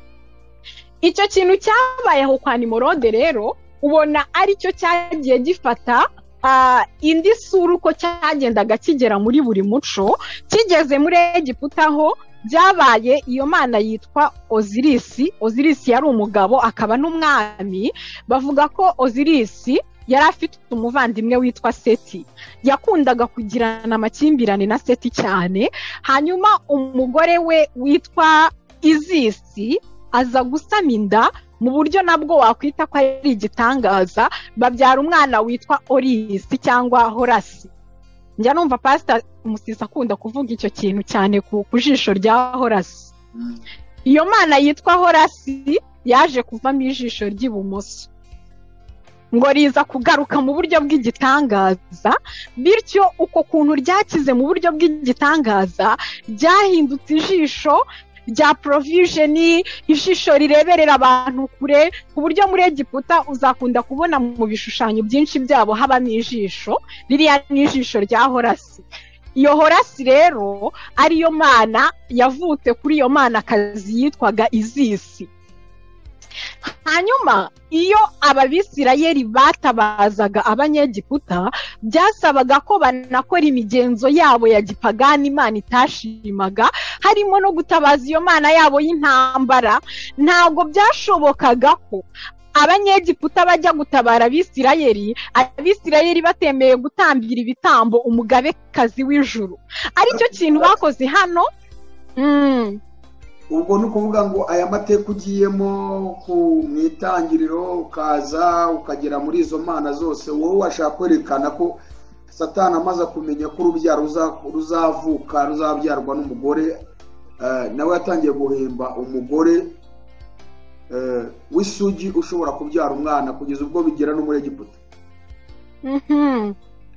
Icyo kintu cyabayeho kwa Nimorode rero ubona ari cyo cyagiye gifata uh, indi sura uko cyagendaga kigera muri buri muco. Kigeze muri Egiputa ho byabaye iyo mana yitwa Ozirisi. Ozirisi yari umugabo akaba n'umwami. Bavuga ko Ozirisi yari afite umuvandimwe witwa Seti, yakundaga kugirana amakimbirane na Seti cyane. Hanyuma umugore we witwa Izisi aza gusama inda mu buryo nabwo wakwita ko ari igitangaza, babyara umwana witwa Orisi cyangwa Horasi. Njya numva Pastor Musisi akunda kuvuga icyo kintu cyane ku jisho rya Horasi. Mm. Iyo mana yitwa Horasi yaje kuvamo ijisho ry'ibumoso, ngo riza kugaruka mu buryo bw'igitangaza, bityo uko kuntu ryakize mu buryo bw'igitangaza ryahindutse ijisho rya provision, ijisho rireberera abantu kure, ku buryo muri Egiputa uzakunda kubona mu bishushanyo byinshi byabo habamo ijisho. Ririya ni ijisho rya Horasi. Iyo Horasi rero ariyo mana yavutse kuri iyo mana kazi yitwaga Izisi. Hanyuma iyo ababisirayeli batabazaga abanyegiputa, byasabaga ko banakora imigenzo yabo ya gipagani Imana itashimaga, harimo no gutabaza iyo mana yabo y'intambara. Ntago byashobokaga ko abanyegiputa bajya gutabara abisirayeli, abisirayeli batemeye gutambira ibitambo umugabekazi w'ijuru. Aricyo kintu bakoze hano. Mm. Ubwo ni ukuvuga ngo aya mateka ugiyemo ku mwitangiriro ukaza ukagera muri izo mana zose, wowe washaka kwerekana ko Satani amaze kumenya ko urubyaro ruzavuka ruzabyarwa n'umugore, uh, nawe yatangiye guhemba umugore uh, w'isugi ushobora kubyara umwana kugeza ubwo bigera no muri Egiputa. Mhm.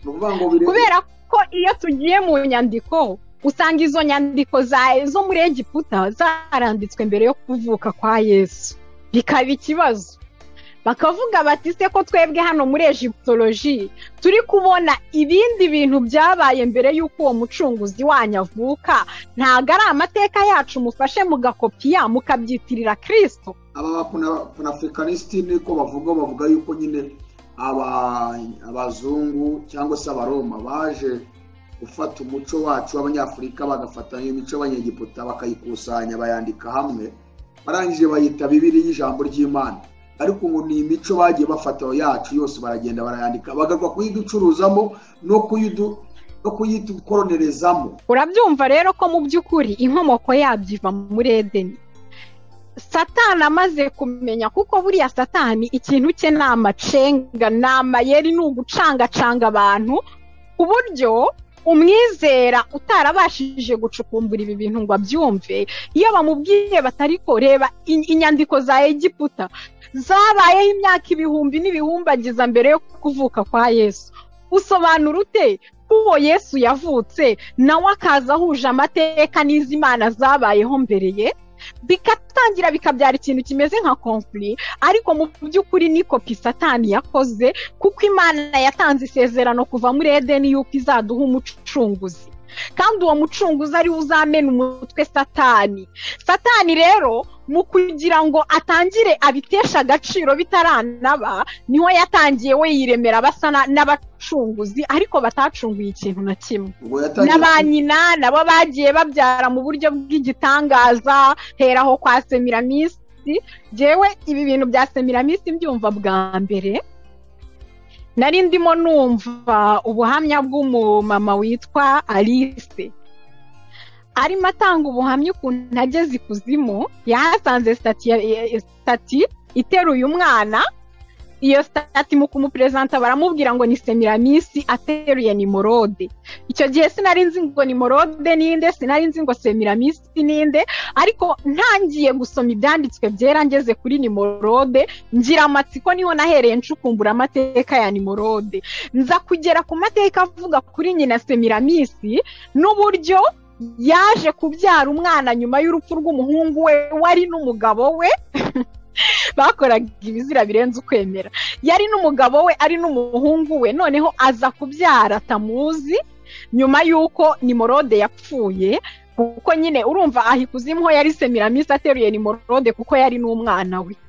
Kubera ko iyo tugiye mu nyandiko usanga izo nyandiko zo muri Egiputa zaranditswe mbere yo kuvuka kwa Yesu, bikaba ikibazo. Bakavuga bati se ko twebwe hano muri Egyptology turi kubona ibindi bintu byabaye mbere y'uko uwo mucunguzi wanyu avuka, ntago ari amateka yacu mufashe mugakopiya mukabyitirira Kristo. Aba Pan-Africanistes niko bavuga, bavuga yuko nyine aba abazungu cyangwa se abaroma baje ufata umuco wacu w'Abanyafurika bagafatanya imico y'Abanyegiputa bakayikusanya bayandika hamwe, barangije bayita Bibiliya y'ijambo ry'Imana. Ariko ngo ni imico bagiye bafata yacu yose baragenda barayandika, bagakwa kuyiducuruzamo no kuyidu no kuyidukoronerezamo. Urabyumva rero ko mu by'ukuri inkomoko yabyiva muri Edeni. Satani amaze kumenya, kuko buriya Satani ikintu cye n'amacenga n'amayeri n'ugucangacanga abantu, uburyo umwizera utarabashije gucukumbura ibi bintu ngo abyumve. Iyo bamubwiye batari ko reba inyandiko za Egiputa zabayeho imyaka ibihumbi n'ibihumbagiza mbere yo kuvuka kwa Yesu, usobanura ute uwo Yesu yavutse nawe akaza ahuje amateka n'izimana zabayeho mbere ye? Bikatangira bikabyara ikintu kimeze nka conflict, ariko mu by'ukuri ni kopi Satani yakoze, kuko Imana yatanze isezerano kuva muri Edeni yuko izaduha umucunguzi, kandi uwo mucunguzi ari uzamena umutwe Satani. Satani rero mu kugira ngo atangire abitesha agaciro bitaranaba, niho yatangiye we yiremera basana n'abacunguzi, ariko batacunguye ikintu na kimwe. N'abanyina nabo bagiye babyara mu buryo bw'igitangaza, heraho kwa Semiramisi. Jewe ibi bintu bya Semiramisi mbyumva bwa mbere, nari ndimo numva ubuhamya bw'umumama witwa Alice. arimo atanga ubuhamya ukuntu ageze ikuzimu yahasanze stati stati iteruye umwana. Iyo stati mu kumupresenta baramubwira ngo ni Semiramisi ateruye Nimorode. Icyo gihe sinari nzi ngo Nimorode ninde, sinari nzi ngo Semiramisi ninde, ariko ntangiye gusoma ibyanditswe byera ngeze kuri Nimorode ngira amatsiko, niho nahereye ncukumbura amateka ya Nimorode, nza kugera ku mateka avuga kuri nyina Semiramisi n'uburyo yaje kubyara umwana nyuma y'urupfu rw'umuhungu we wari n'umugabo we. Bakoraga ibizira birenze ukwemera. Yari n'umugabo we ari n'umuhungu we, noneho aza kubyara Tamuzi nyuma y'uko Nimorode yapfuye, kuko nyine urumva aho ikuzimu ho yari Semiramisi ateruye Nimorode kuko yari n'umwana we.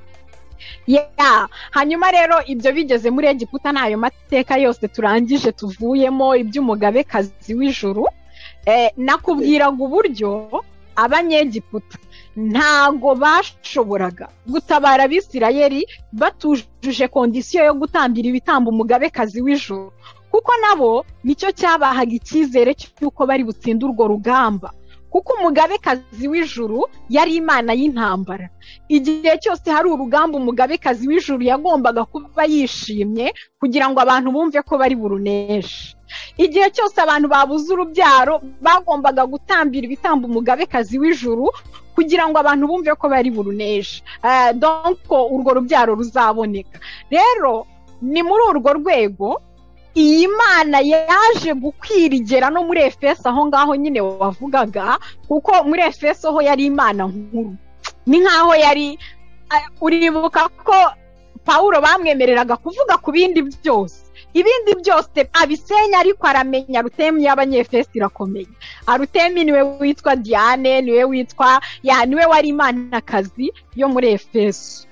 Yeah. Hanyuma rero ibyo bigeze muri Egiputa, nayo mateka yose turangije tuvuyemo iby'umugabekazi w'ijuru. Eh, nakubwiraga uburyo abanyegiputa ntago bashoboraga gutabara Abisirayeli batujuje kondisiyo yo gutambira ibitambo umugabekazi w'ijuru, kuko nabo nicyo cyabahaga icyizere cy'uko bari butsinde urwo rugamba, kuko umugabekazi w'ijuru yari imana y'intambara. Igihe cyose hari urugamba umugabekazi w'ijuru yagombaga kuba yishimye kugira ngo abantu bumve ko bari buruneshe. Igihe cyose abantu babuze urubyaro bagombaga gutambira ibitambo umugabekazi w'ijuru kugira ngo abantu bumve ko bari buruneshe, uh, donc urwo rubyaro ruzaboneka. Rero ni muri urwo rwego iyi mana yaje gukwirigera no muri Efeso aho ngaho nyine wavugaga, kuko muri Efeso ho yari imana nkuru, ni nkaho yari uh, uribuka ko Paulo bamwemereraga kuvuga ku bindi byose, ibindi byose abisenya, ariko aramenya Arutemi y'Abanyefeso irakomeye. Arutemi niwe witwa Diane, niwe witwa ya niwe wari imanakazi yo muri Efeso.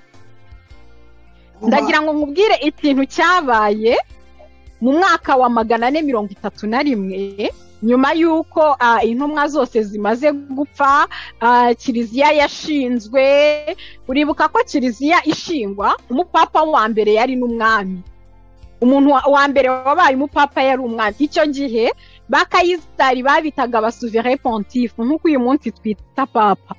Ndagira ngo nkubwire ikintu cyabaye mu mwaka wa magana ane mirongo itatu na rimwe, nyuma y'uko uh, intumwa zose zimaze gupfa, uh, Kiliziya yashinzwe. Uribuka ko Kiliziya ishingwa umupapa wa mbere yari n'umwami, umuntu wa mbere wabaye umupapa yari umwami. Icyo gihe bakayisari babitaga abasuverain pontife, nk'uko uyu munsi twita papa.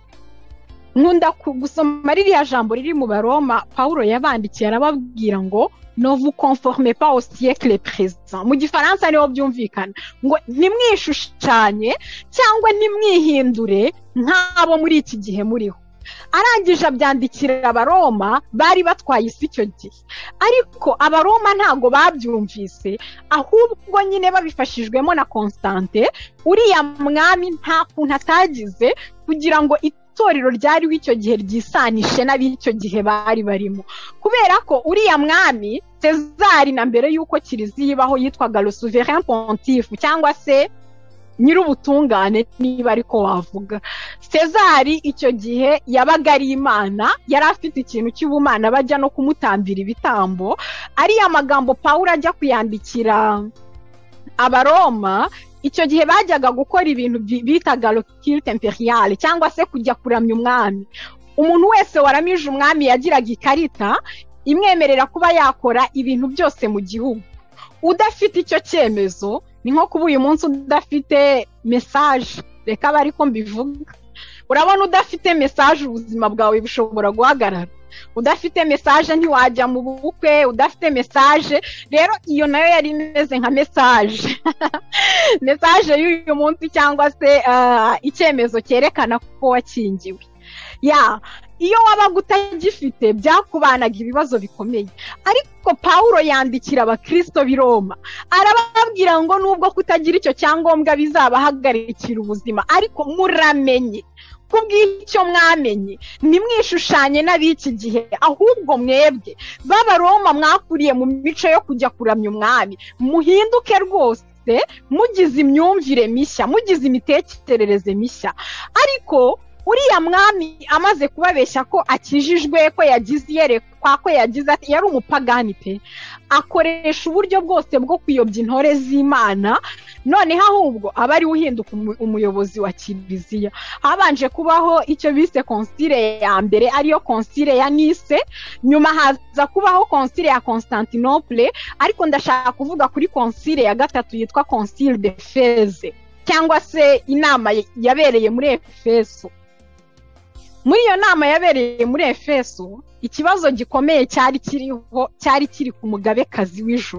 Nkunda gusoma ririya jambo riri mu Baroma Paulo yabandikiye, arababwira ngo ne vous conformez pas au siècle présent. Mu Gifaransa niho byumvikana ngo nimwishushanye cyangwa nimwihindure nk'abo muri iki gihe muriho. Arangije abyandikira Abaroma bari batwaye isi icyo gihe, ariko Abaroma ntago babyumvise, ahubwo nyine babifashijwemo na Constante, uriya mwami nta kuntu atagize kugira ngo itorero ryari w'icyo gihe ryisanishe n'ab'icyo gihe bari barimo, kubera ko uriya mwami Cezari na mbere y'uko Kiliziya ibaho yitwaga le souverain pontife cyangwa se nyir'ubutungane niba ariko wavuga. Cezari icyo gihe yabaga ari imana, yari afite ikintu cy'ubumana bajya no kumutambira ibitambo. Ariya magambo Paulo ajya kuyandikira Abaroma, icyo gihe bajyaga gukora ibintu bitaga le culte impérial cyangwa se kujya kuramya umwami. Umuntu wese waramije umwami yagiraga ikarita imwemerera kuba yakora ibintu byose mu gihugu. Udafite icyo cyemezo ni nko kuba uyu munsi udafite message, reka bari ko mbivuga. Urabona udafite message ubuzima bwawe bushobora guhagarara. Udafite message ntiwajya mu bukwe, udafite message. Rero iyo nayo yari imeze nka message message y'uyu munsi cyangwa se uh, icyemezo cyerekana ko wakingiwe. Ya iyo wabaga utagifite byakubanaga ibibazo bikomeye, ariko Paulo yandikira abakristo b'i Roma arababwira ngo nubwo kutagira icyo cyangombwa bizabahagarikira ubuzima, ariko muramenye kubw'icyo mwamenye nimwishushanye n'ab'iki gihe, ahubwo mwebwe b'Abaroma mwakuriye mu mico yo kujya kuramya umwami, muhinduke rwose mugize imyumvire mishya, mugize imitekerereze mishya. Ariko uriya mwami amaze kubabeshya ko akijijwe, ko yagize iyerekwa, ko yagize ati yari umupagani pe, akoresha uburyo bwose bwo kuyobya intore z'Imana, noneho ahubwo aba ari uhinduka umuyobozi wa Kiliziya. Habanje kubaho icyo bise konsile ya mbere, ariyo konsile ya Nice, nyuma haza kubaho konsile ya Constantinople, ariko ndashaka kuvuga kuri konsile ya gatatu yitwa Concile de Fez. cyangwa se inama yabereye muri Efeso. Muri iyo nama yabereye muri Efeso, ikibazo gikomeye cyari kiriho cyari kiri ku mugabekazi w'ijuru,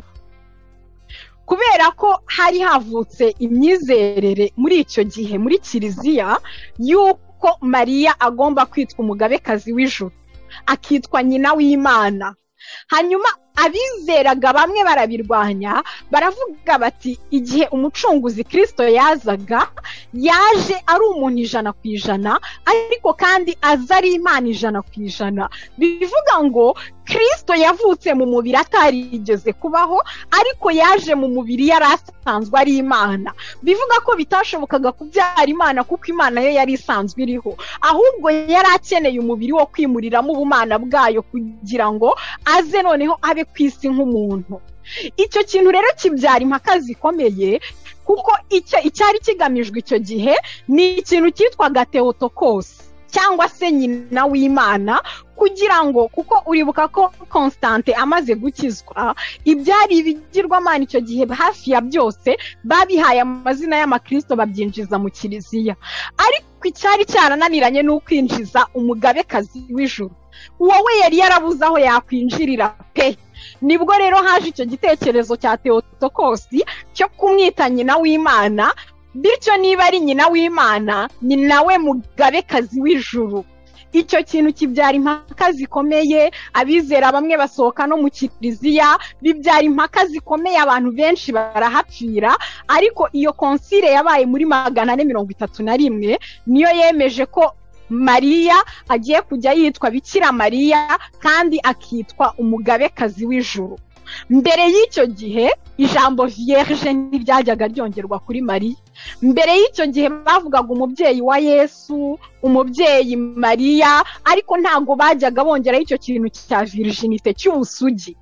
kubera ko hari havutse imyizerere muri icyo gihe muri Kiliziya yuko Mariya agomba kwitwa umugabekazi w'ijuru, akitwa nyina w'Imana. Hanyuma abizeraga bamwe barabirwanya, baravuga bati igihe umucunguzi Kristo yazaga, yaje ari umuntu ijana ku ijana, ariko kandi aza ari Imana ijana ku ijana. Bivuga ngo Kristo yavutse mu mubiri atarigeze kubaho, ariko yaje mu mubiri yari asanzwe ari Imana. Bivuga ko bitashobokaga kubyara Imana kuko Imana yo yari isanzwe iriho, ahubwo yari akeneye umubiri wo kwimuriramo ubumana bwayo kugira ngo aze noneho abe ku isi nk'umuntu. Icyo kintu rero kibyara impaka zikomeye, kuko icyo icyari kigamijwe icyo gihe ni ikintu cyitwaga Theotokos, cyangwa se nyina w'Imana, kugira ngo, kuko uribuka ko Constante amaze gukizwa, ibyari ibigirwamana icyo gihe hafi ya byose babihaye amazina y'amakristo babyinjiza mu Kiliziya, ariko icyari cyarananiranye n'ukwinjiza umugabekazi w'ijuru. Wowe yari yarabuze aho yakwinjirira pe. Nibwo rero haje icyo gitekerezo cya Theotokos cyo kumwita nyina w'Imana, bityo niba ari nyina w'Imana ni nawe mugabekazi w'ijuru. Icyo kintu kibyara impaka zikomeye, abizera bamwe basohoka no mu Kiliziya, bibyara impaka zikomeye, abantu benshi barahapfira. Ariko iyo konsile yabaye muri magana ane mirongo itatu na rimwe niyo yemeje ko Mariya agiye kujya yitwa Bikira Mariya kandi akitwa umugabekazi w'ijuru. Mbere y'icyo gihe ijambo vierge ntiryajyaga ryongerwa kuri Mariya. Mbere y'icyo gihe bavugaga umubyeyi wa Yesu, umubyeyi Mariya, ariko ntago bajyaga bongeraho icyo kintu cya virginite cy'ubusugi.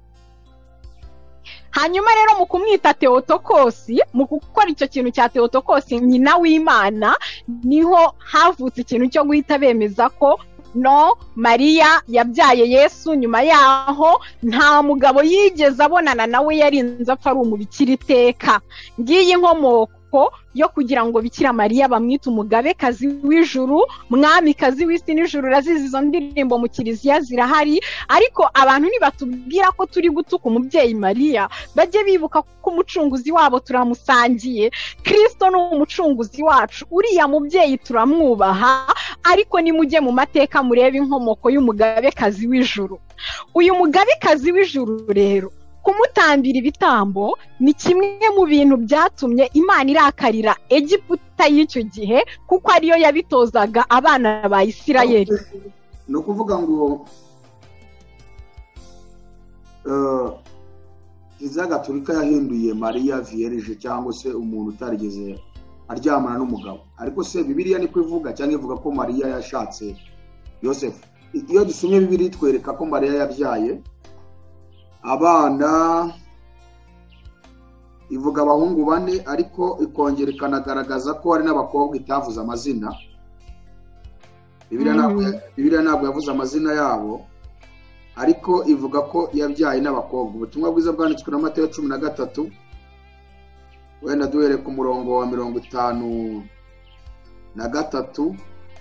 Hanyuma rero mu kumwita Theotokos, mu gukora icyo kintu cya Theotokos nyina w'Imana, niho havutse ikintu cyo guhita bemeza ko no, Mariya yabyaye Yesu. Nyuma yaho nta mugabo yigeze abonana nawe yarinze apfa ari umubikira iteka. Ngiyi inkomoko yo kugira ngo Bikira Mariya bamwite umugabekazi w'ijuru, mwamikazi w'isi n'ijuru. Urazizi izo ndirimbo mu Kiliziya zirahari, ariko abantu nibatubwira ko turi gutuka umubyeyi Mariya, bajye bibuka ko umucunguzi wabo turamusangiye. Kristo ni umucunguzi wacu, uriya mubyeyi turamwubaha, ariko nimujye mu mateka murebe inkomoko y'umugabekazi w'ijuru. Uyu mugabekazi w'ijuru rero, kumutambira ibitambo ni kimwe mu bintu byatumye Imana irakarira Egiputa y'icyo gihe, kuko ariyo yabitozaga abana ba Isirayeli. ni ukuvuga ngo Kiliziya Gatolika yahinduye Mariya vierge, cyangwa se umuntu utarigeze aryamana n'umugabo. Ariko se Bibiliya niko ivuga cyangwa ivuga ko Mariya yashatse Yosefu? Iyo dusomye Bibiliya itwereka ko Mariya yabyaye abana, ivuga abahungu bane, ariko ikongera ikanagaragaza ko hari n'abakobwa itavuze amazina. Bibiliya ntabwo yavuze amazina yabo, ariko ivuga ko yabyaye n'abakobwa. Ubutumwa bwiza bwanditswe na Matayo cumi na gatatu, wenda duhere ku murongo wa mirongo itanu na gatatu.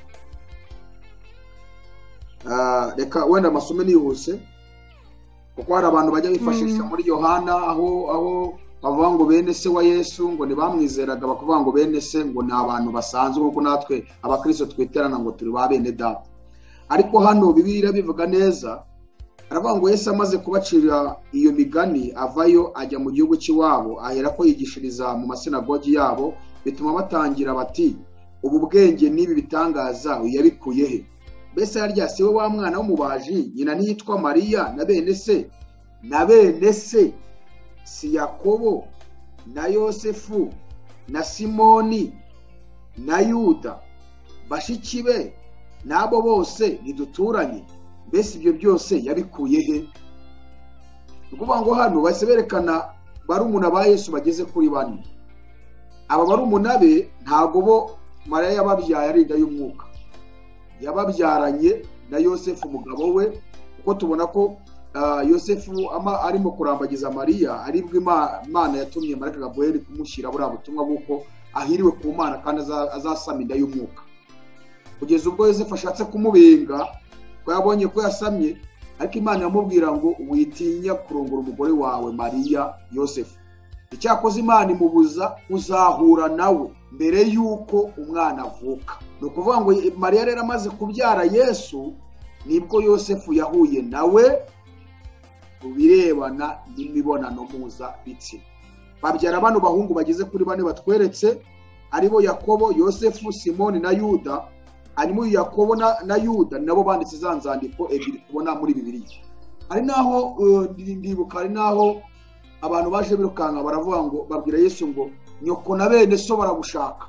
Reka wenda amasomo nihuse, kuko hari abantu bajya bifashisha muri Yohana aho aho bavuga ngo bene se wa Yesu ngo ntibamwizeraga, bakavuga ngo bene se ngo ni abantu basanzwe, kuko natwe abakristo twiterana ngo turi ba bene data. Ariko hano Bibiliya bivuga neza, aravuga ngo Yesu amaze kubacira iyo migani, avayo ajya mu gihugu cy'iwabo, ahera ko yigishiriza mu masinagogi yabo, bituma batangira bati, ubu bwenge n'ibi bitangaza yabikuye he? Mbese harya si we wa mwana w'umubaji, nyina ntiyitwa Mariya, na bene se na bene se si Yakobo na Yosefu na Simoni na Yuda, bashiki be nabo bose ntiduturanye? Mbese ibyo byose yabikuye he? Ukuvuga ngo hano bahise berekana barumuna ba Yesu bageze kuri bane. Aba barumuna be ntago bo Mariya yababyaye ari inda y'umwuka, yababyaranye na Yosefu umugabo we, kuko tubona ko uh, Yosefu ama arimo kurambagiza Mariya, aribwo Imana yatumye Marayika Gabriel kumushyira buriya butumwa bw'uko ahiriwe ku Mana kandi azasama inda y'umwuka. Kugeza ubwo Yosefu ashatse kumubenga ko yabonye ko yasamye, ariko Imana yamubwira ngo witinya kurongora umugore wawe Mariya Yosefu. Icyakoze Imana imubuza uzahura nawe mbere y'uko umwana avuka. Ni ukuvuga ngo Mariya rero amaze kubyara Yesu nibwo Yosefu yahuye nawe ku birebana n'imibonano mpuzabitsina. Babyara bano bahungu bageze kuri bane batweretse, aribo Yakobo, Yosefu, Simoni na Yuda. Harimo Yakobo na, na Yuda nabo banditse za nzandiko ebyiri tubona muri Bibiliya. Ari naho uh, ndibuka ari naho abantu baje birukanga baravuga ngo babwira Yesu ngo nyoko na bene so baragushaka.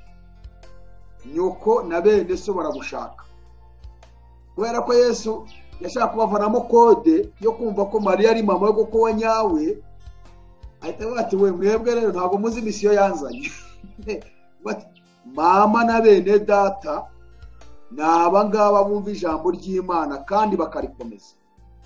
Nyoko na bene so baragushaka. Kubera ko Yesu yashaka kubavanamo kode yo kumva ko Mariya ari mama yo ko wanyawe, ahita bati we mwebwe rero ntabwo muzi misiyo yanzanye. Bati mama na bene data naba ngaba bumva ijambo ry'Imana kandi bakarikomeza.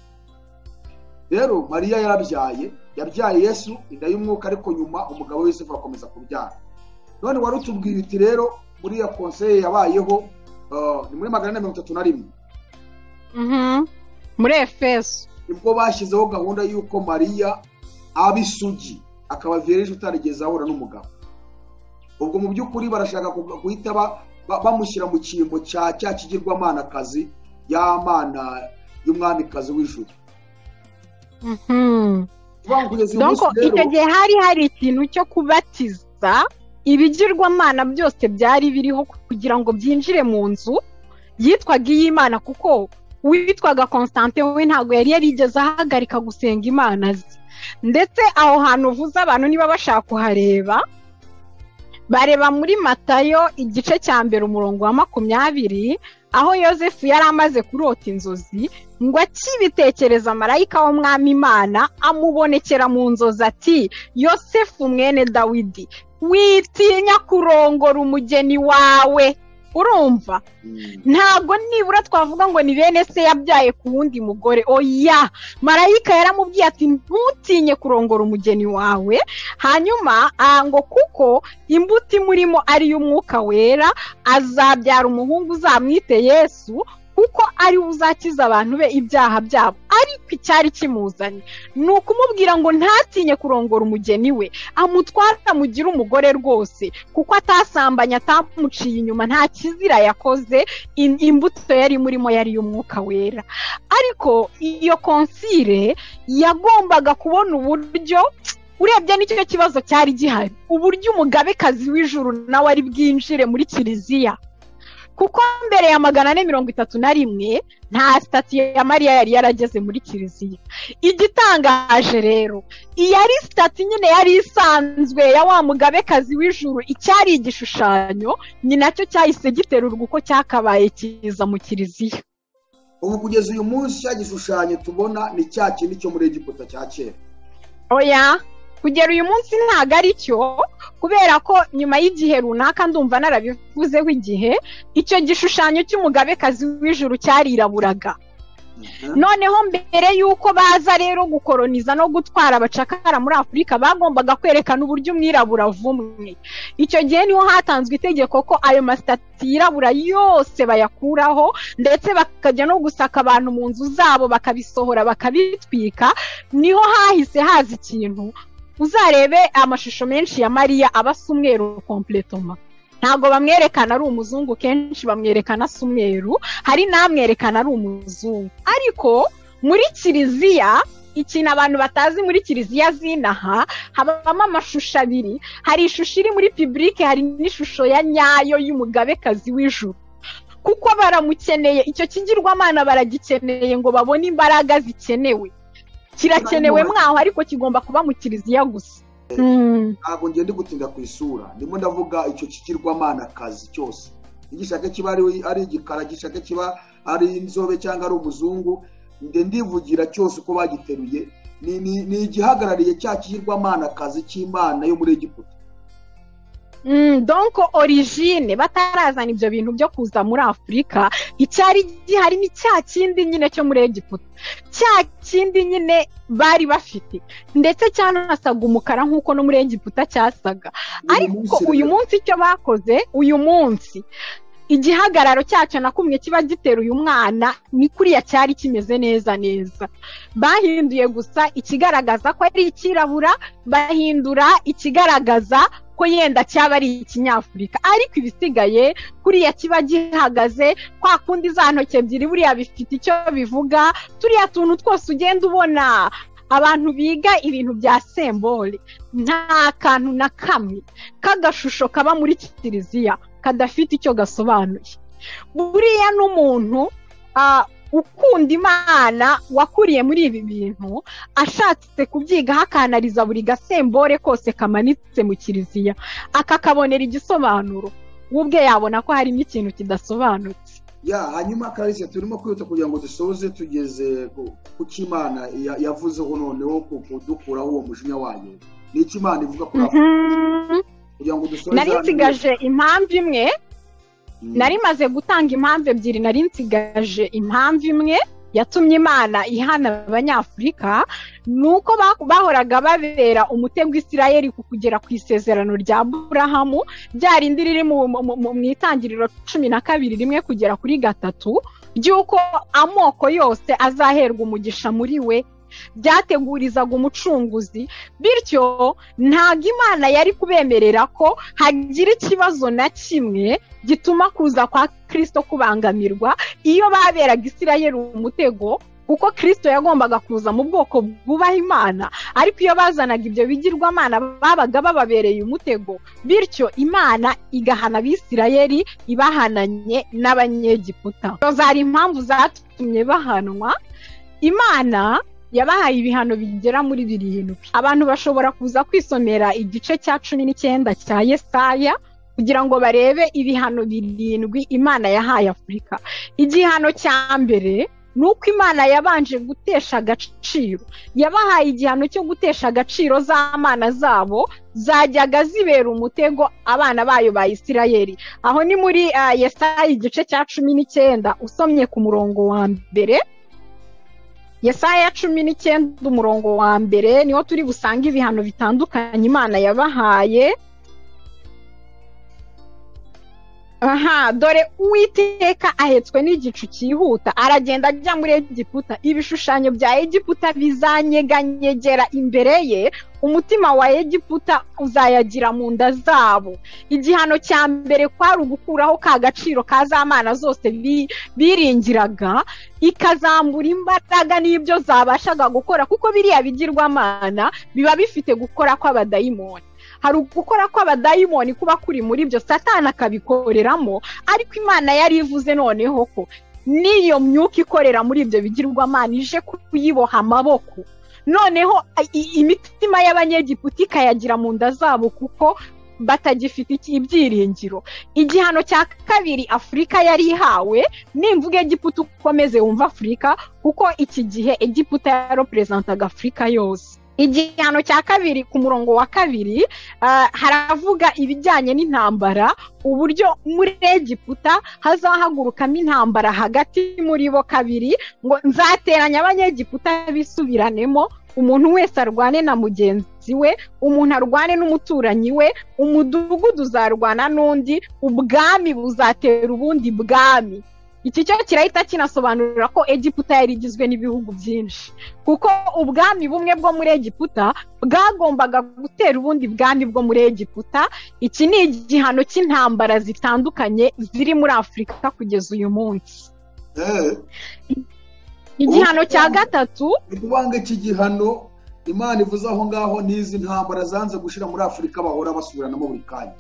Rero Mariya yarabyaye, yabyaye Yesu inda y'umwuka, ariko nyuma umugabo wese akomeza kubyara. None wari utubwiye uti rero muri ya conseil yabayeho uh, ni muri magana ane mirongo itatu na rimwe. Mhm. Muri Efeso ibwo bashyizeho gahunda y'uko Mariya abisugi akaba vierge utarigeze ahura n'umugabo. Ubwo mu by'ukuri barashaka guhita bamushyira mu cyimbo cya cya kigirwamana kazi y'Amana y'umwamikazi w'ijuru. Mhm. Donc icyo gihe hari hari ikintu cyo kubatiza ibigirwamana byose byari biriho kugira ngo byinjire mu nzu yitwaga iy'Imana, kuko witwaga Constantin we ntago yari yarigeze ahagarika gusenga Imana ze. Ndetse aho hantu uvuze abantu niba bashaka kuhareba bareba muri Matayo igice cya mbere umurongo wa makumyabiri, aho Yosefu yari amaze kurota inzozi ngo akibitekereza marayika w'umwami Imana amubonekera mu nzozi ati Yosefu mwene Dawidi witinya kurongora umugeni wawe. Urumva? Ntabwo nibura twavuga ngo ni bene se yabyaye ku wundi mugore. Oya, marayika yaramubwiye ati ntutinye kurongora umugeni wawe, hanyuma ngo kuko imbuto imurimo ari y'umwuka wera, azabyara umuhungu uzamwite Yesu, kuko ari uzakiza abantu be ibyaha byabo. Ariko icyari kimuzanye ni ukumubwira ngo ntatinye kurongora umugeni we, amutwara mugira umugore rwose, kuko atasambanya atamuciye inyuma, nta kizira yakoze, imbuto yari murimo yari y'umwuka wera. Ariko iyo konsire yagombaga kubona uburyo, urebye n'icyo kibazo cyari gihari, uburyo umugabekazi w'ijuru nawe ari bwinjire muri kiliziya. Kuko mbere ya magana ane mirongo itatu na rimwe nta stati ya Mariya yari yarageze muri kiliziya. Igitangaje rero, iyari stati nyine yari isanzwe ya wa mugabekazi w'ijuru, icyari igishushanyo ni nacyo cyahise giterurwa uko cyakabaye kiza mu kiliziya. Ubu kugeza uyu munsi cya gishushanyo tubona ni cya kindi cyo muri Egiputa cya kera. Oya, kugera uyu munsi ntago ari cyo, kubera ko nyuma y'igihe runaka ndumva narabivuzeho igihe icyo gishushanyo cy'umugabekazi w'ijuru cyariraburaga. Noneho mbere yuko baza rero gukoroniza no gutwara abacakara muri Afurika, bagombaga kwerekana uburyo umwirabura avumwe. Icyo gihe niho hatanzwe itegeko ko ayo masitati yirabura yose bayakuraho, ndetse bakajya no gusaka abantu mu nzu zabo bakabisohora bakabitwika. Niho hahise haza ikintu, uzarebe amashusho menshi ya Mariya abasa umweru completoma. Ntago bamwerekana ari umuzungu, kenshi bamwerekana asa umweru, hari namwerekana ari umuzungu. Ariko muri kiliziya, ikintu abantu batazi muri kiliziya zinaha, habamo amashusho abiri. Hari ishusho iri muri publique, hari n'ishusho ya nyayo y'umugabekazi w'ijuru. Kuko baramukeneye, icyo kigirwamana baragikeneye ngo babone imbaraga zikenewe. Kirakenewe mwaho, ariko kigomba kuba mu kiliziya gusa. Ntabwo ngende gutinda ku isura, ndimo ndavuga icyo kigirwamana kazi cyose. Igishaka kiba ari igikara, gishaka kiba ari inzobe cyangwa ari umuzungu, nde ndivugira cyose uko bagiteruye ni ni igihagarariye cya kigirwamana kazi cy'Imana yo muri Egiputa. Mm, donc origine batarazana ibyo bintu byo kuza muri Afurika, icyari gihari ni cya kindi nyine cyo muri Egiputa, cya kindi nyine bari bafite, ndetse cyanasaga umukara nk'uko no muri Egiputa cyasaga. Ariko uyu munsi icyo bakoze, uyu munsi igihagararo cyacyo nakumwe kiba gitera uyu mwana ni kuriya cyari kimeze neza neza. Bahinduye gusa ikigaragaza ko ari ikirabura, bahindura ikigaragaza ko yenda cyaba ari ikinyafurika, ariko ibisigaye kuriya kiba gihagaze kwa kundi za ntoki ebyiri buriya bifite icyo bivuga. Turiya tuntu twose ugenda ubona abantu biga ibintu bya sembole, nta kantu na kamwe k'agashusho kaba muri kiliziya kadafite icyo gasobanuye. Buriya n'umuntu uh, ukunda Imana wakuriye muri ibi bintu ashatse kubyiga hakanariza buri gasembore kose kamanitse mu kiliziya akakabonera igisobanuro, ubwe yabona ko harimo ikintu kidasobanutse. Ya hanyuma Clarisse, turimo kwihuta kugira ngo dusoze tugeze ku cy'Imana yavuzeho noneho kudukuraho uwo mujinya wayo. Ni iki Imana ivuga kuri Afurika? Mm-hmm. Kugira ngo dusoze nari nsigaje impamvu imwe, mm. nari maze gutanga impamvu ebyiri, nari nsigaje impamvu imwe yatumye Imana ihana Abanyafurika, nuko bahoraga babera umutego Isirayeli ku kugera ku isezerano rya Aburahamu, ryarindi riri mu itangiriro cumi na kabiri rimwe kugera kuri gatatu, ry'uko amoko yose azaherwa umugisha muri we, byategurizaga umucunguzi. Bityo ntago Imana yari kubemerera ko hagira ikibazo na kimwe gituma kuza kwa Kristo kubangamirwa iyo baberaga Isirayeli umutego, kuko Kristo yagombaga kuza mu bwoko bwubaha Imana, ariko iyo bazanaga ibyo bigirwamana babaga bababereye umutego. Bityo Imana igahana Abisirayeli ibahananye n'Abanyegiputa. Zari impamvu zatumye bahanwa. Imana yabahaye ibihano bigera muri birindwi. Abantu bashobora kuza kwisomera igice cya cumi n'icyenda cya Yesaya kugira ngo barebe ibihano birindwi Imana yahaye Afurika. Igihano cya mbere nuko Imana yabanje gutesha agaciro, yabahaye igihano cyo gutesha agaciro z'amana zabo zajyaga zibera umutego abana bayo ba Isirayeli. Aho ni muri uh, Yesaya igice cya cumi n'icyenda usomye ku murongo wa mbere. Yesaya cumi n'icyenda umurongo wa mbere niho turi busanga ibihano bitandukanye Imana yabahaye. Aha, dore Uwiteka ahetswe n'igicu cyihuta aragenda ajya muri Egiputa, ibishushanyo bya Egiputa bizanyeganyegera imbere ye, umutima wa Egiputa uzayagira mu nda zabo. Igihano cya mbere kwari ugukuraho ka gaciro kazamana zose biringiraga, ikazambura imbaraga n'ibyo zabashaga gukora, kuko biriya bigirwamana biba bifite gukora kw'abadayimoni. Hari ugukora kw'abadayimoni kuba kuri muri byo Satani akabikoreramo, ariko Imana yari ivuze noneho ko niyo myuka ikorera muri ibyo bigirwamana ije kuyiboha amaboko. Noneho imitima y'Abanyegiputa ikayagira mu nda zabo kuko batagifite ibyiringiro. Igihano cya kabiri Afurika yari ihawe, nimvuga Egiputa ukomeze wumva Afurika, kuko iki gihe Egiputa yarepresentaga Afurika yose. Igihano cya kabiri ku murongo wa kabiri uh, haravuga ibijyanye n'intambara, uburyo muri Egiputa hazahagurukamo intambara hagati muri bo kabiri, ngo nzateranya Abanyegiputa bisubiranemo, umuntu wese arwane na mugenzi we, umuntu arwane n'umuturanyi we, umudugudu uzarwana n'undi, ubwami buzatera ubundi bwami. Iki cyo kirahita kinasobanurira ko Egiputa yari igizwe n'ibihugu byinshi, kuko ubwami bumwe bwo muri Egiputa bwagombaga gutera ubundi bwami bwo muri Egiputa. Iki ni igihano cy'intambara zitandukanye ziri muri Afurika kugeza uyu munsi. Eh. Igihano cya gatatu, ibanga iki gihano Imana ivuze aho ngaho n'izi ntambara zanze gushira muri Afurika bahora basubiranamo buri kanya.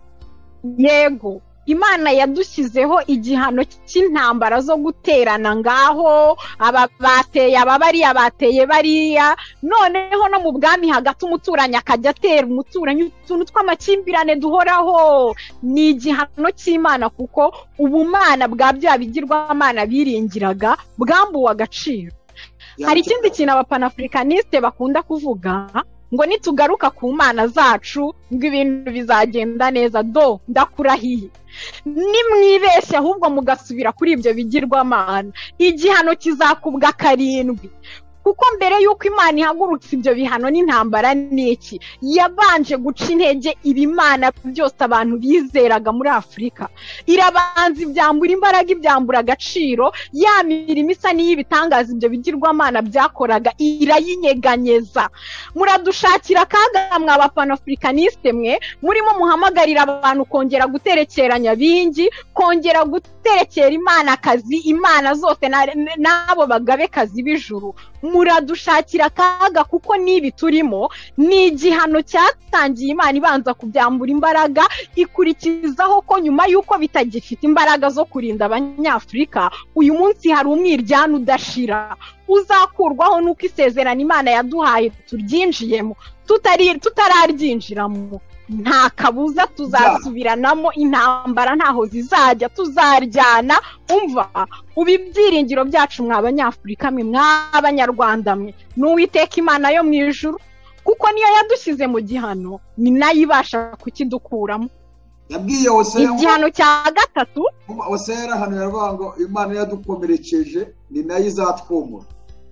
Yego, Imana yadushyizeho igihano cy'intambara zo guterana ngaho, aba bateye aba bariya bateye bariya, noneho no mu bwami hagati umuturanyi akajya atera umuturanyi, utuntu tw'amakimbirane duhoraho. Ni igihano cy'Imana kuko ubumana bwa bya bigirwamana biringiraga bwambuwe agaciro. Hari ikindi kintu abapanafricaniste bakunda kuvuga, ngo nitugaruka ku mana zacu ngo ibintu bizagenda neza. Do ndakurahiye nimwibeshye ahubwo mugasubira kuri ibyo bigirwamana, igihano kizakubwa karindwi. kuko mbere yuko Imana ihagurutse ibyo bihano n'intambara n'iki, yabanje guca intege ibimana byose abantu bizeraga muri Afurika. Irabanza ibyambura imbaraga, ibyambura agaciro, ya mirimo isa n'iy'ibitangaza ibyo bigirwamana byakoraga irayinyeganyeza. Muradushakira akaga mwa bapanafricaniste mwe, murimo muhamagarira abantu kongera guterekeranya bingi, kongera guterekera Imana akazi, Imana zose n'abo bagabekazi b'ijuru. Muradushakira akaga kuko nibi turimo ni igihano cyatangiye Imana ibanza kubyambura imbaraga, ikurikizaho ko nyuma yuko bitagifite imbaraga zo kurinda abanyafurika, uyu munsi hari umwiryano udashira uzakurwaho nuko isezerano Imana yaduhaye turyinjiyemo tutari tutararyinjiramo. Nta kabuza tuzasubiranamo, intambara ntaho zizajya, tuzaryana. Umva, ubibyiringiro byacu mwa abanyafurika mwe, mwa abanyarwanda mwe, n'Uwiteka Imana yo mu ijuru, kuko niyo yadushyize mu gihano, ni nayo ibasha kukidukuramo. Yabwiye Hosea igihano cya gatatu, Hosea hano yaravuga ngo Imana yadukomerekeje ni nayo izatwomora.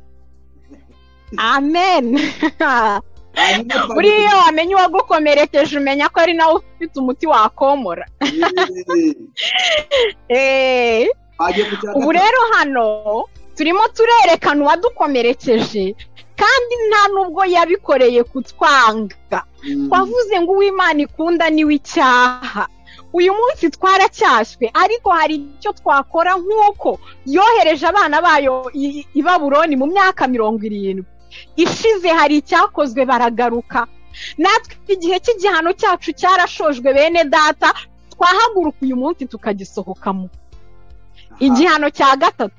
Amen. Buriya wamenye uwagukomerekeje umenya ko ari nawe ufite umuti wakomora. Eh, ubu rero hano turimo turerekana uwadukomerekeje kandi nta nubwo yabikoreye kutwanga. Twavuze ngo uw'Imana ikunda niwe icyaha. Uyu munsi twaracyashywe, ariko hari icyo twakora, nk'uko yohereje abana bayo i Babuloni mu myaka mirongo irindwi ishize. Hari icyakozwe, baragaruka. Natwe igihe cy'igihano cyacu cyarashojwe bene data, twahaguruka uyu munsi tukagisohokamo. Igihano cya gatatu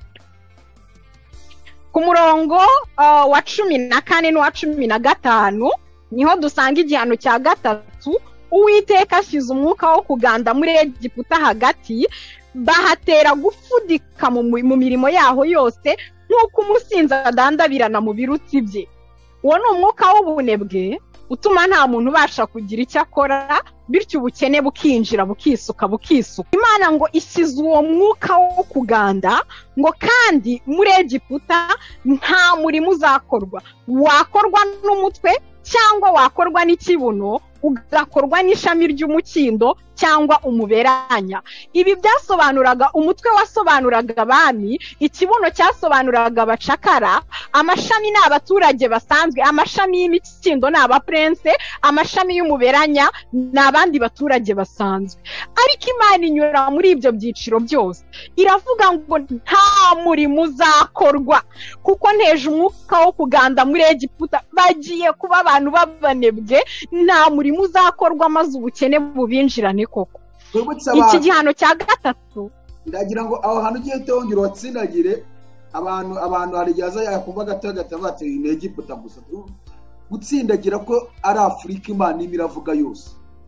ku murongo uh, wa cumi na kane n'uwa cumi na gatanu niho dusanga igihano cya gatatu. Uwiteka ashyize umwuka wo kuganda muri Egiputa hagati, bahatera gufudika mu mirimo yaho yose, nk'uko umusinzi adandabirana mu birutsi bye. Uwo ni umwuka w'ubunebwe utuma nta muntu ubasha kugira icyo akora, bityo ubukene bukinjira bukisuka bukisuka. Imana ngo ishyize uwo mwuka wo kuganda, ngo kandi muri Egiputa nta murimo uzakorwa, wakorwa n'umutwe cyangwa wakorwa n'ikibuno, ugakorwa n'ishami ry'umukindo cyangwa umuberanya. Ibi byasobanuraga umutwe wasobanuraga abami, ikibuno cyasobanuraga abacakara, amashami ni abaturage basanzwe, amashami y'imikindo ni abaprense, amashami y'umuberanya ni abandi baturage basanzwe. Ariko Imana inyura muri ibyo byiciro byose, iravuga ngo nta murimo uzakorwa, kuko nteje umwuka wo kuganda muri Egiputa. Bagiye kuba abantu babanebwe, nta murimo uzakorwa maze ubukene bubinjirane koko. Iki gihano cya gatatu ndagira ngo aho hantu ugiye tongera watsindagire abantu abantu hari yaza yakumva gatagata bate ni Egiputa gusa, gutsindagira ko ari Afurika Imana imiravuga yose.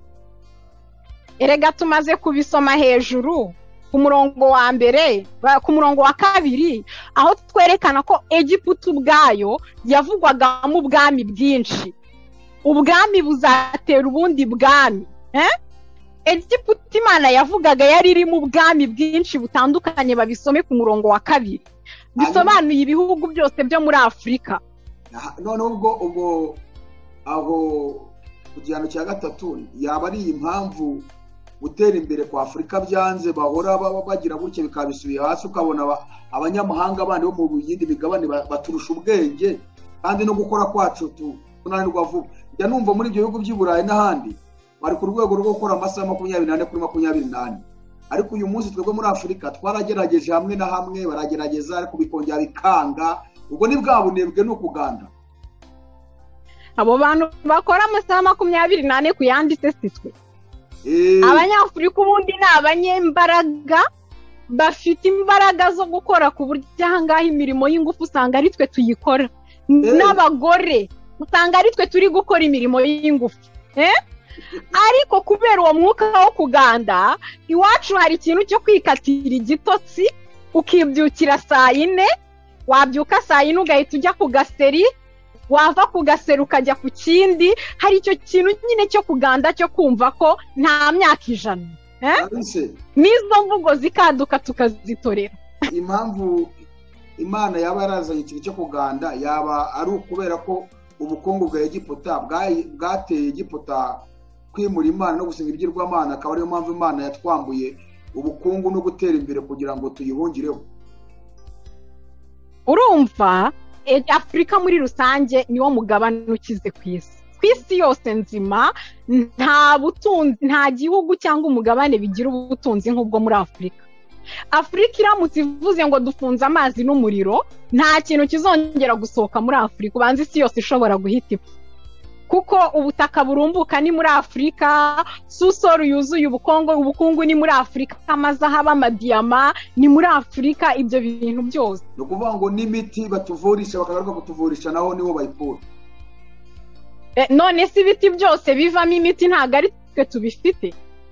Erega tumaze kubisoma hejuru ku murongo wa mbere, ku murongo wa kabiri, aho twerekana ko Egiputa ubwayo yavugwagamo ubwami bwinshi. Ubwami buzatera ubundi bwami. Eh? Egiputa Imana yavugaga yari iri mu bwami bwinshi butandukanye. Babisome ku murongo wa kabiri, bisobanuye ibihugu byose byo muri Afurika. None ubwo ubwo aho ku gihano cya gatatu yaba ari impamvu gutera imbere kwa Afurika byanze, bahora bagira gutya bikabisubiye hasi, ukabona abanyamahanga bandi bo mu yindi migabane baturusha ubwenge kandi no gukora kwacu tunanirwa vuba. Ya numva muri ibyo bihugu by'i Burayi n'ahandi bari ku rwego rwo gukora amasaha makumyabiri n'ane kuri makumyabiri n'ane, ariko uyu munsi twebwe muri Afurika twaragerageje hamwe na hamwe, baragerageza ariko bikongera bikanga. Ubwo ni bwa bunebwe no kuganda. Abo bantu bakora amasaha makumyabiri n'ane ku yanditse sitwe. Eh, Abanyafurika ubundi ni abanyembaraga, bafite imbaraga zo gukora ku buryo ahangaha imirimo y'ingufu usanga ari twe tuyikora. N'abagore usanga ari twe turi gukora imirimo y'ingufu. Eh? Ariko kubera uwo mwuka wo kuganda, iwacu hari ikintu cyo kwikatira igitotsi, ukibyukira saa yine, wabyuka saa yine ugahita ujya ku gaseri, wava ku gaseru ukajya ku kindi, hari icyo kintu nyine cyo kuganda cyo kumva ko nta myaka ijana n'izo mvugo zikaduka tukazitorera. Impamvu Imana yaba yarazanye ikintu cyo kuganda yaba ari ukubera ko ubukungu bwa Egiputa bwateye Egiputa kwimura Imana no gusenga ibigirwamana, akaba ariyo mpamvu Imana yatwambuye ubukungu no gutera imbere kugira ngo tuyihungireho. Urumva Afurika muri rusange niwo mugabane ukize ku isi. Ku isi yose nzima nta butunzi, nta gihugu cyangwa umugabane bigira ubutunzi nk'ubwo muri Afurika. Afurika iramutse ivuze ngo dufunze amazi n'umuriro, nta kintu kizongera gusohoka muri Afurika, ubanza isi yose ishobora guhita ipfa. Kuko ubutaka burumbuka ni muri Afurika, susoro yuzuye ubukungu, ubukungu ni muri Afurika, amazahabu, amadiyama ni muri Afurika, ibyo bintu byose. No kuvuga ngo n'imiti batuvurisha bakagaruka kutuvurisha naho niho bayipura. E, none si ibiti byose bivamo imiti ntago ari twe tubifite.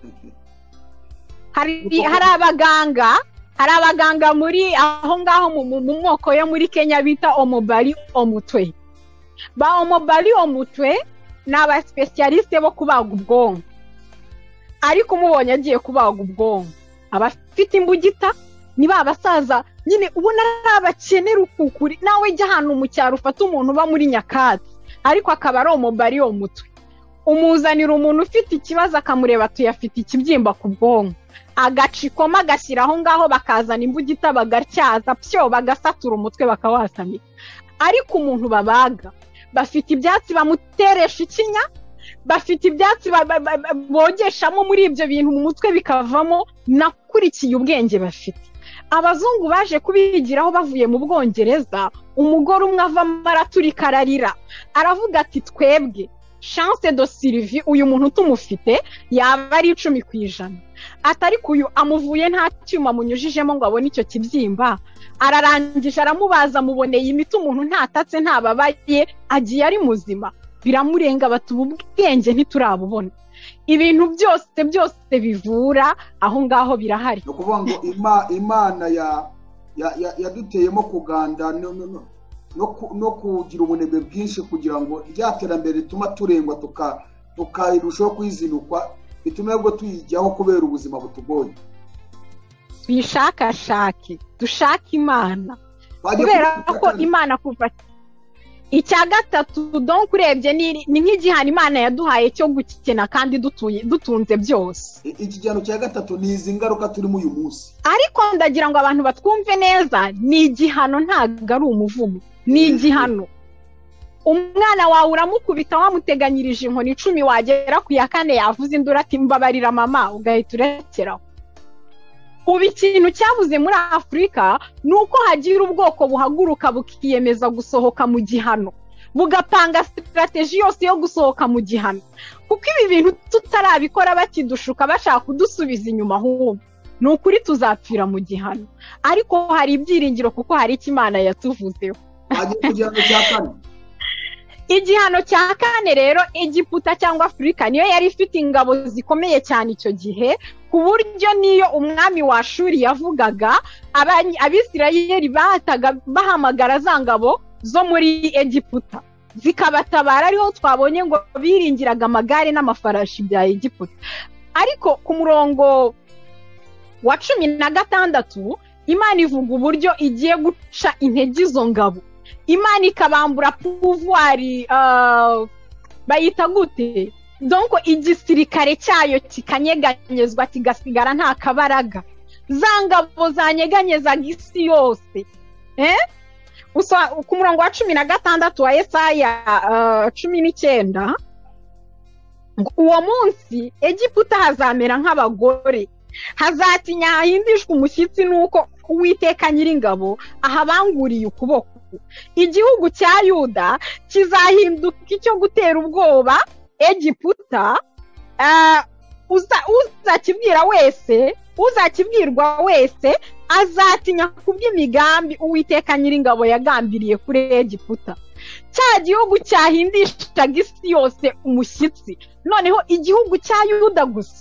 Hari hari abaganga, hari abaganga muri aho ngaho mu mwoko yo muri Kenya bita Omobali Omutwe. Ba Omobali Omutwe ni aba specialiste bo kubaga ubwonko. Ariko umubonye agiye kubaga ubwonko, abafite imbugita ni ba basaza nyine ubona ari abakenera ukukuri. Nawe jya hano mu cyaro ufata umuntu uba muri Nyakatsi, ariko akaba ari Omobali Omutwe, umuzanira umuntu ufite ikibazo akamureba tuyafite ikibyimba ku bwonko, agacikoma agashyiraho ngaho, bakazana imbugita bagatyaza pyo bagasatura umutwe bakawasamira. Ariko umuntu babaga bafite ibyatsi bamuteresha ikinya, bafite ibyatsi bogeshamo muri ibyo bintu mu mutwe bikavamo, nakurikiye ubwenge bafite. Abazungu baje kubigiraho bavuye mu Bwongereza, umugore umwe avamo araturika ararira, aravuga ati twebwe chance de survie uyu muntu tumufite yaba ari icumi ku ijana, atari kuyu amuvuye nta cyuma munyujijemo ngo abone icyo kibyimba, ararangije aramubaza muboneye imiti umuntu ntatatse ntababaye agiye ari muzima. Biramurenga batuba ubwenge ntiturabubona. Ibintu byose byose bivura aho ngaho birahari. No kuvuga ngo ima, Imana ya yaduteyemo ya, ya kuganda no, no, no. no kugira ubunebwe bwinshi kugira ngo ryaterambere rituma turengwa tukayirushaho kwizinukwa, bituma nabwo tuyijyaho kubera ubuzima butugoye. Tuyishakashake, dushaka Imana kubera ko Imana kuva icya gatatu donc urebye ni nk'igihano Imana yaduhaye cyo gukena kandi dutuye dutunze byose. Iki gihano cya gatatu ni izi ngaruka turimo uyu munsi, ariko ndagira ngo abantu batwumve neza, ni igihano ntago ari umuvumo, ni igihano. Umwana wawe uramukubita wamuteganyirije inkoni icumi, wagera ku ya kane yavuze induru ati mbabarira mama, ugahita urekeraho. Ubu ikintu cyabuze muri Afurika nuko hagira ubwoko buhaguruka bukiyemeza gusohoka mu gihano, bugapanga strategy yose yo gusohoka mu gihano. Kuko ibi bintu tutarabikora bakidushuka bashaka kudusubiza inyuma, ahubwo ni ukuri tuzapfira mu gihano. Ariko hari ibyiringiro kuko hari icyo Imana yatuvuzeho. Igihano cya kane rero, Egiputa cyangwa Afurika niyo yari ifite ingabo zikomeye cyane icyo gihe, ku buryo niyo umwami wa Ashuri yavugaga Abisirayeli bahataga bahamagara za ngabo zo muri Egiputa zikabatabara. Ariho twabonye ngo biringiraga amagare n'amafarashi bya Egiputa. Ariko ku murongo wa cumi na gatandatu Imana ivuga uburyo igiye guca intege izo ngabo. Imana ikabambura pouvoir, uh, bayita gute, donc igisirikare cyayo kikanyeganyezwa kigasigara nta kabaraga. Za ngabo zanyeganyezaga isi yose. Eh? Usa ku murongo wa cumi na gatandatu wa Yesaya uh, cumi n'icyenda, uwo munsi Egiputa hazamera nk'abagore, hazatinya hahindishwa umushyitsi nuko Uwiteka Nyiringabo ahabanguriye ukuboko. Igihugu cya Yuda kizahinduka icyo gutera ubwoba Egiputa. uh, uza uzakibwira wese uzakibwirwa wese azatinya kubw'imigambi Uwiteka Nyiringabo yagambiriye kuri Egiputa. Cya gihugu cyahindishaga isi yose umushyitsi, noneho igihugu cya Yuda gusa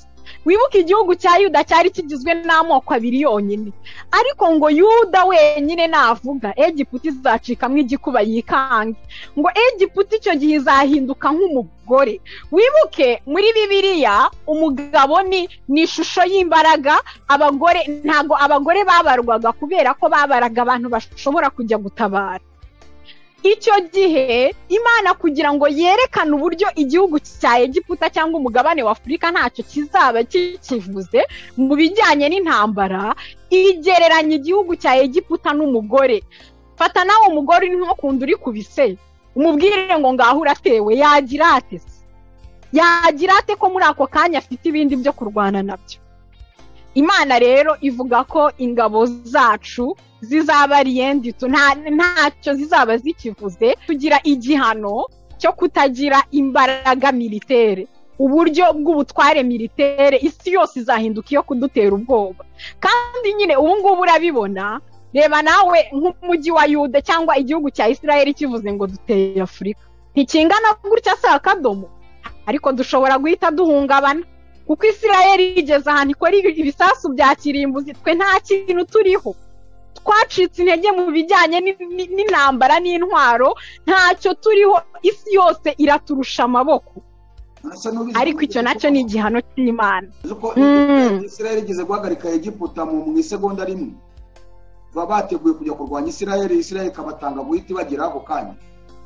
wibuke igihugu cya Yuda cyari kigizwe n'amoko abiri yonyine, ariko ngo Yuda wenyine navuga Egiputa izacikamo igikuba yikange, ngo Egiputa icyo gihe izahinduka nk'umugore. Wibuke muri Bibiliya umugabo ni ni ishusho y'imbaraga, abagore ntago abagore babarwaga kubera ko babaraga abantu bashobora kujya gutabara. Icyo gihe Imana kugira ngo yerekane uburyo igihugu cya Egiputa cyangwa umugabane wa Afurika ntacyo kizaba kikivuze mu bijyanye n'intambara, igereranya igihugu cya Egiputa n'umugore. Fata nawe umugore uri nko kundi uri kubise, umubwire ngo ngaho uratewe, yagira ate se? Yagira ate ko muri ako kanya afite ibindi byo kurwana nabyo? Imana rero ivuga ko ingabo zacu zizaba riyenditu, nta ntacyo zizaba zikivuze. Tugira igihano cyo kutagira imbaraga militere, uburyo bw'ubutware militere, isi yose izahinduka iyo kudutera ubwoba. Kandi nyine ubu ngubu urabibona, reba nawe nk'umujyi wa Yuda cyangwa igihugu cya Isirayeli kivuze ngo duteye Afurika, ntikingana gutya se akadomo, ariko dushobora guhita duhungabana kuko Isirayeli igeze ahantu ikora ibisasu bya kirimbuzi, twe nta kintu turiho, twacitse intege mu bijyanye n'intambara n'intwaro, ntacyo turiho, isi yose iraturusha amaboko. Ariko icyo nacyo ni igihano cy'Imana. Isirayeli igeze guhagarika Egiputa mu isegonda rimwe, baba bateguye kujya kurwanya Isirayeli, Isirayeli ikabatanga guhita bagera ako kanya.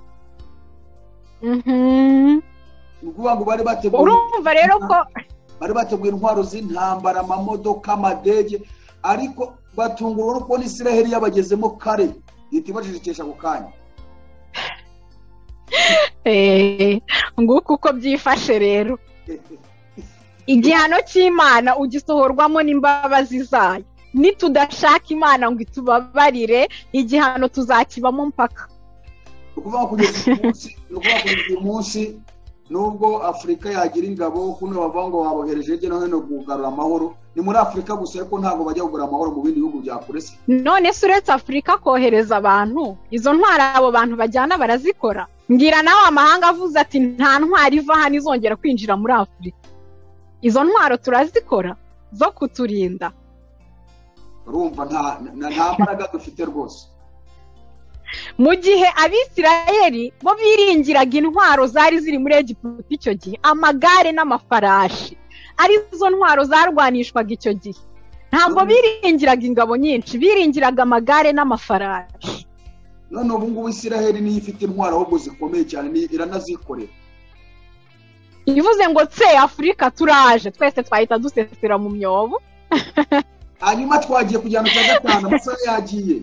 Nukuvuga ngo bari bateguye, urumva rero ko bari bateguye intwaro z'intambara, amamodoka, amadege, ariko batungurwa no kubona Isirayeli yabagezemo kare, ihita ibajijikisha ako kanya. Eh, nguko uko byifashe rero. Igihano cy'Imana ugisohorwamo n'imbabazi zayo. Nitudashaka Imana ngo itubabarire, igihano tuzakibamo mpaka. Ukuvuga kugeza umunsi, ukuvuga kugeza uyu munsi nubwo Afurika yagira ingabo, kuno bavuga ngo wabohereje hirya no hino kugarura amahoro, ni muri Afurika gusa, ariko ntabwo bajya kugura amahoro mu bindi bihugu bya kure se. None se uretse Afurika kohereza abantu, izo ntwara abo bantu bajyana barazikora? Ngira nawe amahanga avuze ati nta ntwari iva hano izongera kwinjira muri Afurika. Izo ntwaro turazikora zo kuturinda. Urumva nta nta mbaraga dufite rwose. Mu gihe Abisirayeli bo biringiraga intwaro zari ziri muri Egiputa icyo gihe, amagare n'amafarashi, arizo ntwaro zarwanishwaga icyo gihe. Ntabwo biringiraga ingabo nyinshi, biringiraga amagare n'amafarashi. None ubu ngubu Isirayeli niyo ifite intwaro ahubwo zikomeye cyane, iranazikorera. Ivuze ngo tse Afurika turaje, twese twahita dusesera mu myobo. Hanyuma twagiye kujyana cya gatanu, amasaha yagiye.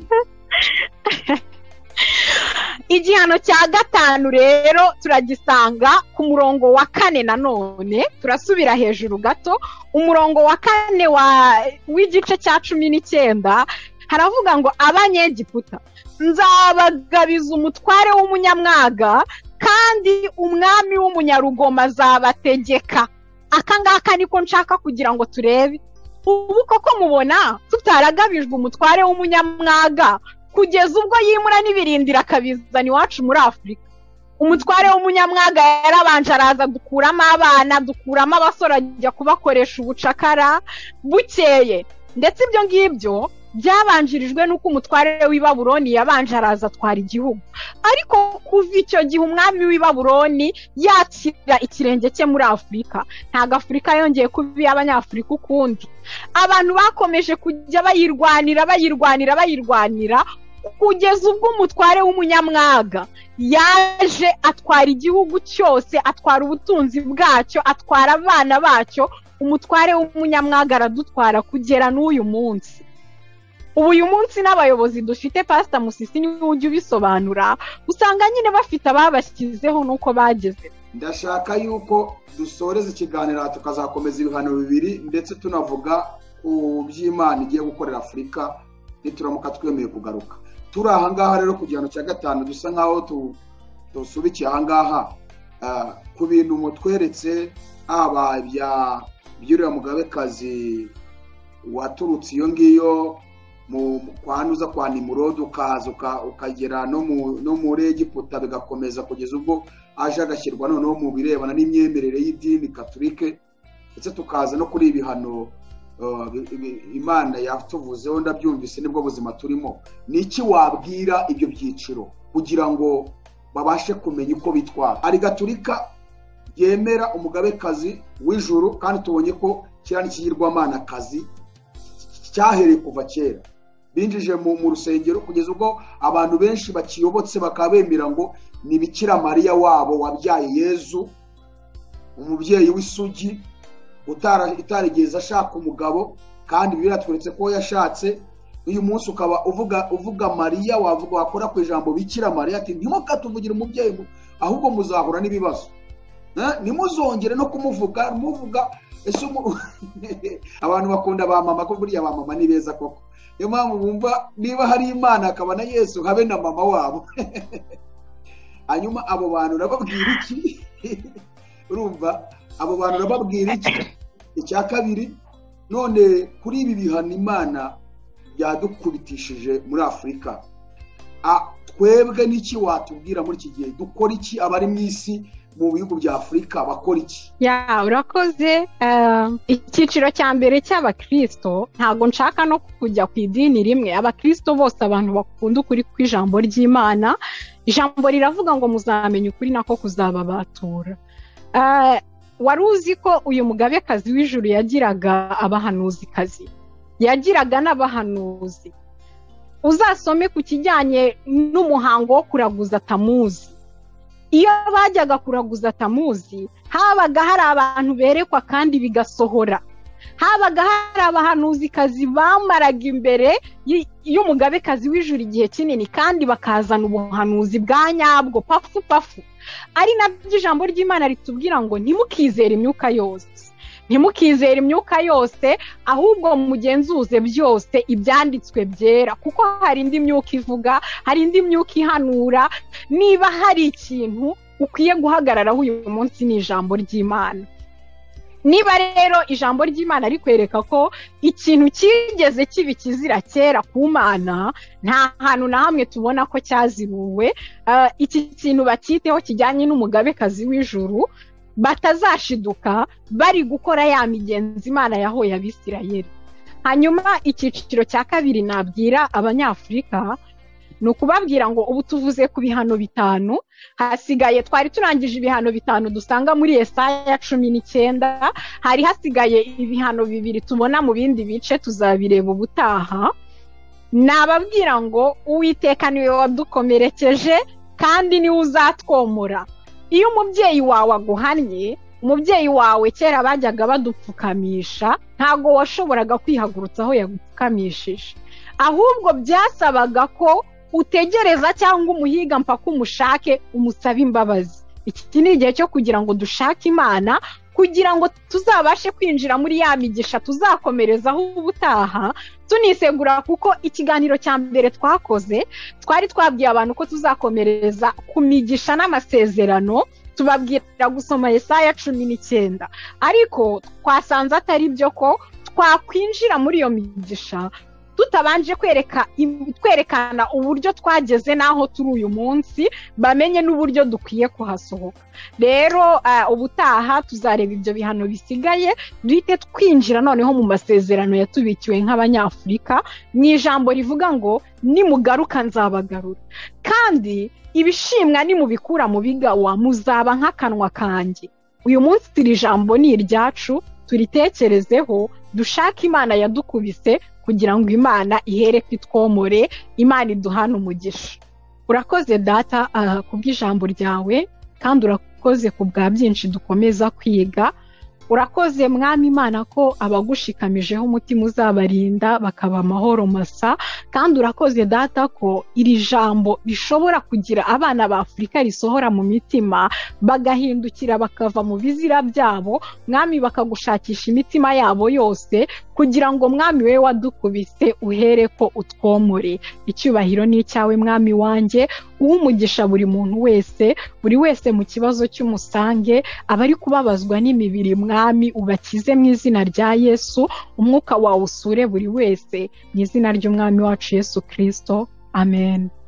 Igihano cya gatanu rero turagisanga ku murongo wa kane. Nanone turasubira hejuru gato, umurongo wa kane wa w'igice cya cumi n'icyenda haravuga ngo Abanyegiputa nzabagabiza umutware w'umunyamwaga, kandi umwami w'umunyarugoma azabategeka. Aka ngaka niko nshaka kugira ngo turebe. Ubu koko mubona tutaragabijwe umutware w'umunyamwaga kugeza ubwo yimura n'ibirindira akabizana iwacu muri Afurika. Umutware w'umunyamwaga yarabanje araza, dukuramo abana, dukuramo abasore, ajya kubakoresha ubucakara. Bukeye ndetse ibyo ngibyo byabanjirijwe nuko umutware w'i Babuloni yabanje araza atwara igihugu. Ariko kuva icyo gihe umwami w'i Babuloni yakira ikirenge cye muri Afurika, ntago Afurika yongeye kuba iy'Abanyafurika ukundi. Abantu bakomeje kujya bayirwanira bayirwanira bayirwanira kugeza ubwo umutware w'umunyamwaga yaje atwara igihugu cyose, atwara ubutunzi bwacyo, atwara abana bacyo. Umutware w'umunyamwaga aradutwara kugera n'uyu munsi. Ubu uyu munsi n'abayobozi dufite, Pastor Musisi niwe ujya ubisobanura, usanga nyine bafite ababashyizeho nuko bageze. Ndashaka yuko dusoreza ikiganiro tukazakomeza ibihano bibiri, ndetse tunavuga ku by'Imana igiye gukorera Afurika nituramuka twemeye kugaruka. Turi aha ngaha rero ku gihano cya gatanu, dusa nkaho tusubikiye aha ngaha ku bintu mutweretse, aba bya by'uriya mugabekazi waturutse iyo ngiyo mu kwanuza kwa Nimurodi, ukaza ukagera no mu no muri Egiputa, bigakomeza kugeza ubwo aje agashyirwa noneho mu birebana n'imyemerere y'idini Katolike. ndetse tukaza no kuri ibihano Imana yatuvuzeho ndabyumvise nibwo buzima turimo. Ni iki wabwira ibyo byiciro kugira ngo babashe kumenya uko bitwara? Ari Gaturika yemera umugabekazi w'ijuru, kandi tubonye ko kiriya n'ikigirwamana kazi cyahereye kuva kera, binjije mu rusengero kugeza ubwo abantu benshi bakiyobotse bakaba bemera ngo ni Bikira Mariya wabo wabyaye Yezu, umubyeyi w'isugi utarigeze ashaka umugabo, kandi biratweretse ko yashatse. Uyu munsi ukaba uvuga uvuga Mariya, wavuga wakora ku ijambo Bikira Mariya, ati ntimukatuvugira umubyeyi, ahubwo muzahura n'ibibazo, nimuzongere no kumuvuga muvuga. Ese abantu bakunda ba mama, ko buriya ba mama ni beza koko. Niyo mpamvu bumva niba hari Imana akaba na Yesu habe na mama wabo. Hanyuma abo bantu nababwira iki? Urumva abo bantu nababwira iki? Icya kabiri, none kuri ibi bihano Imana yadukubitishije muri Afurika, twebwe n'iki watubwira muri iki gihe? Dukora iki? Abari mu isi mu bihugu bya Afurika bakora iki? Ya, urakoze. Icyiciro cya mbere cy'abakristo, ntago nshaka no kujya ku idini rimwe. Abakristo bose abantu bakunda ukuri kw'ijambo ry'Imana. Ijambo riravuga ngo muzamenya ukuri nako kuzababatura. Wari uzi ko uyu mugabekazi w'ijuru yagiraga abahanuzikazi, yagiraga n'abahanuzi. Uzasome ku kijyanye n'umuhango wo kuraguza Tamuzi. Iyo bajyaga kuraguza Tamuzi, habaga hari abantu berekwa kandi bigasohora. Habaga hari abahanuzikazi bamaraga imbere y'umugabekazi w'ijuru igihe kinini, kandi bakazana ubuhanuzi bwa nyabwo pafu pafu. Ari nabyo ijambo ry'Imana ritubwira ngo ntimukizere imyuka yose, ntimukizere imyuka yose, ahubwo mugenzuze byose ibyanditswe byera, kuko hari indi myuka ivuga, hari indi myuka ihanura. Niba hari ikintu ukwiye guhagararaho uyu munsi ni ijambo ry'Imana. Niba rero ijambo ry'Imana rikwereka ko ikintu kigeze kibi kizira kera ku Mana, nta hantu na hamwe tubona ko cyaziruwe. Uh, iki kintu bakiteho kijyanye n'umugabekazi w'ijuru, batazashiduka bari gukora ya migenzi Imana yahoye Abisirayeli. Hanyuma icyiciro cya kabiri nabwira Abanyafurika, ni ukubabwira ngo ubu tuvuze ku bihano bitanu, hasigaye twari turangije ibihano bitanu dusanga muri Yesaya cumi n'icyenda, hari hasigaye ibihano bibiri tubona mu bindi bice, tuzabireba ubutaha. Nababwira ngo Uwiteka niwe wadukomerekeje kandi niwe uzatwomora. Iyo umubyeyi wawe aguhannye, umubyeyi wawe kera bajyaga badupfukamisha, ntago washoboraga kwihagurutsa aho yagupfukamishije, ahubwo byasabaga ko utegereza cyangwa umuhiga mpaka umushake umusabe imbabazi. Iki ni igihe cyo kugira ngo dushake Imana, kugira ngo tuzabashe kwinjira muri ya migisha tuzakomerezaho ubutaha tunisegura, kuko ikiganiro cya mbere twakoze twari twabwiye abantu ko tuzakomereza ku migisha n'amasezerano, tubabwira gusoma Yesaya cumi n'icyenda, ariko twasanze atari byo ko twakwinjira muri iyo migisha tutabanje kwereka twerekana uburyo twageze naho turi uyu munsi, bamenye n'uburyo dukwiye kuhasohoka. Rero uh, ubutaha tuzareba ibyo bihano bisigaye, duhite twinjira noneho mu masezerano yatubikiwe nk'Abanyafurika, mu ijambo rivuga ngo nimugaruka nzabagarura, kandi ibishimwa nimubikura mu bigawa muzaba nk'akanwa kanjye. Uyu munsi iri jambo ni iryacu, turitekerezeho, dushake Imana yadukubise kugira ngo Imana ihereko itwomore, Imana iduhane umugisha. Urakoze data uh, kubw'ijambo ryawe, kandi urakoze ku bwa byinshi dukomeza kwiga. Urakoze Mwami Imana ko abagushikamijeho umutima uzabarinda bakaba amahoro masa, kandi urakoze data ko iri jambo rishobora kugira abana ba Afurika risohora mu mitima, bagahindukira bakava mu bizira byabo, Mwami bakagushakisha imitima yabo yose, kugira ngo Mwami we wadukubise uhereko utwomore. Icyubahiro ni icyawe Mwami wanjye, umugisha buri muntu wese, buri wese mu kibazo cy'umusange, abari kubabazwa n'imibiri Mwami ubakize mu izina rya Yesu, umwuka wawe usure buri wese mu izina ry'Umwami wacu Yesu Kristo. Amen.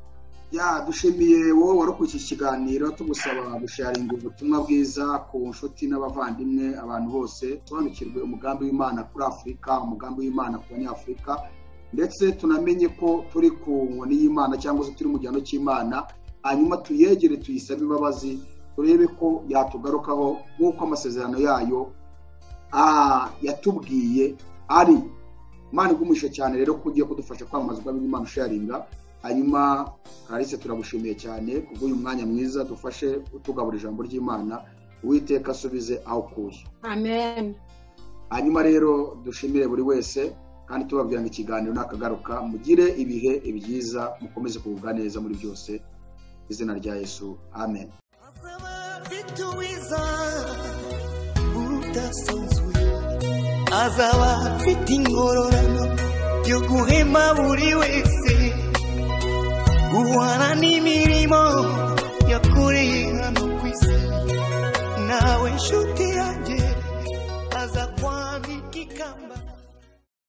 ya dushimiye wowe warokurikiye ikiganiro tugusaba gusharinga ubutumwa bwiza ku nshuti n'abavandimwe abantu bose sobanukirwe umugambi w'Imana kuri Afurika, umugambi w'Imana ku banyafurika, ndetse tunamenye ko turi ku nkoni y'Imana cyangwa se turi mu gihano cy'Imana, hanyuma tuyegere tuyisabe imbabazi turebe ko yatugarukaho nk'uko amasezerano yayo ah yatubwiye ari. Imana igumisha cyane rero ko ugiye kudufasha kwamamaza ubwami bw'Imana usharinga. Hanyuma Clarisse turagushimiye cyane kubw'uyu mwanya mwiza dufashe utugabura ijambo ry'Imana, Uwiteka asubize aho kuye. Amen. Hanyuma rero dushimire buri wese kandi tubabwira ngo ikiganiro nakagaruka, mugire ibihe byiza, mukomeze kugubwa neza muri byose, izina rya Yesu, amen. Azaba afite ingororano yo guhema buri wese, guhana n'imirimo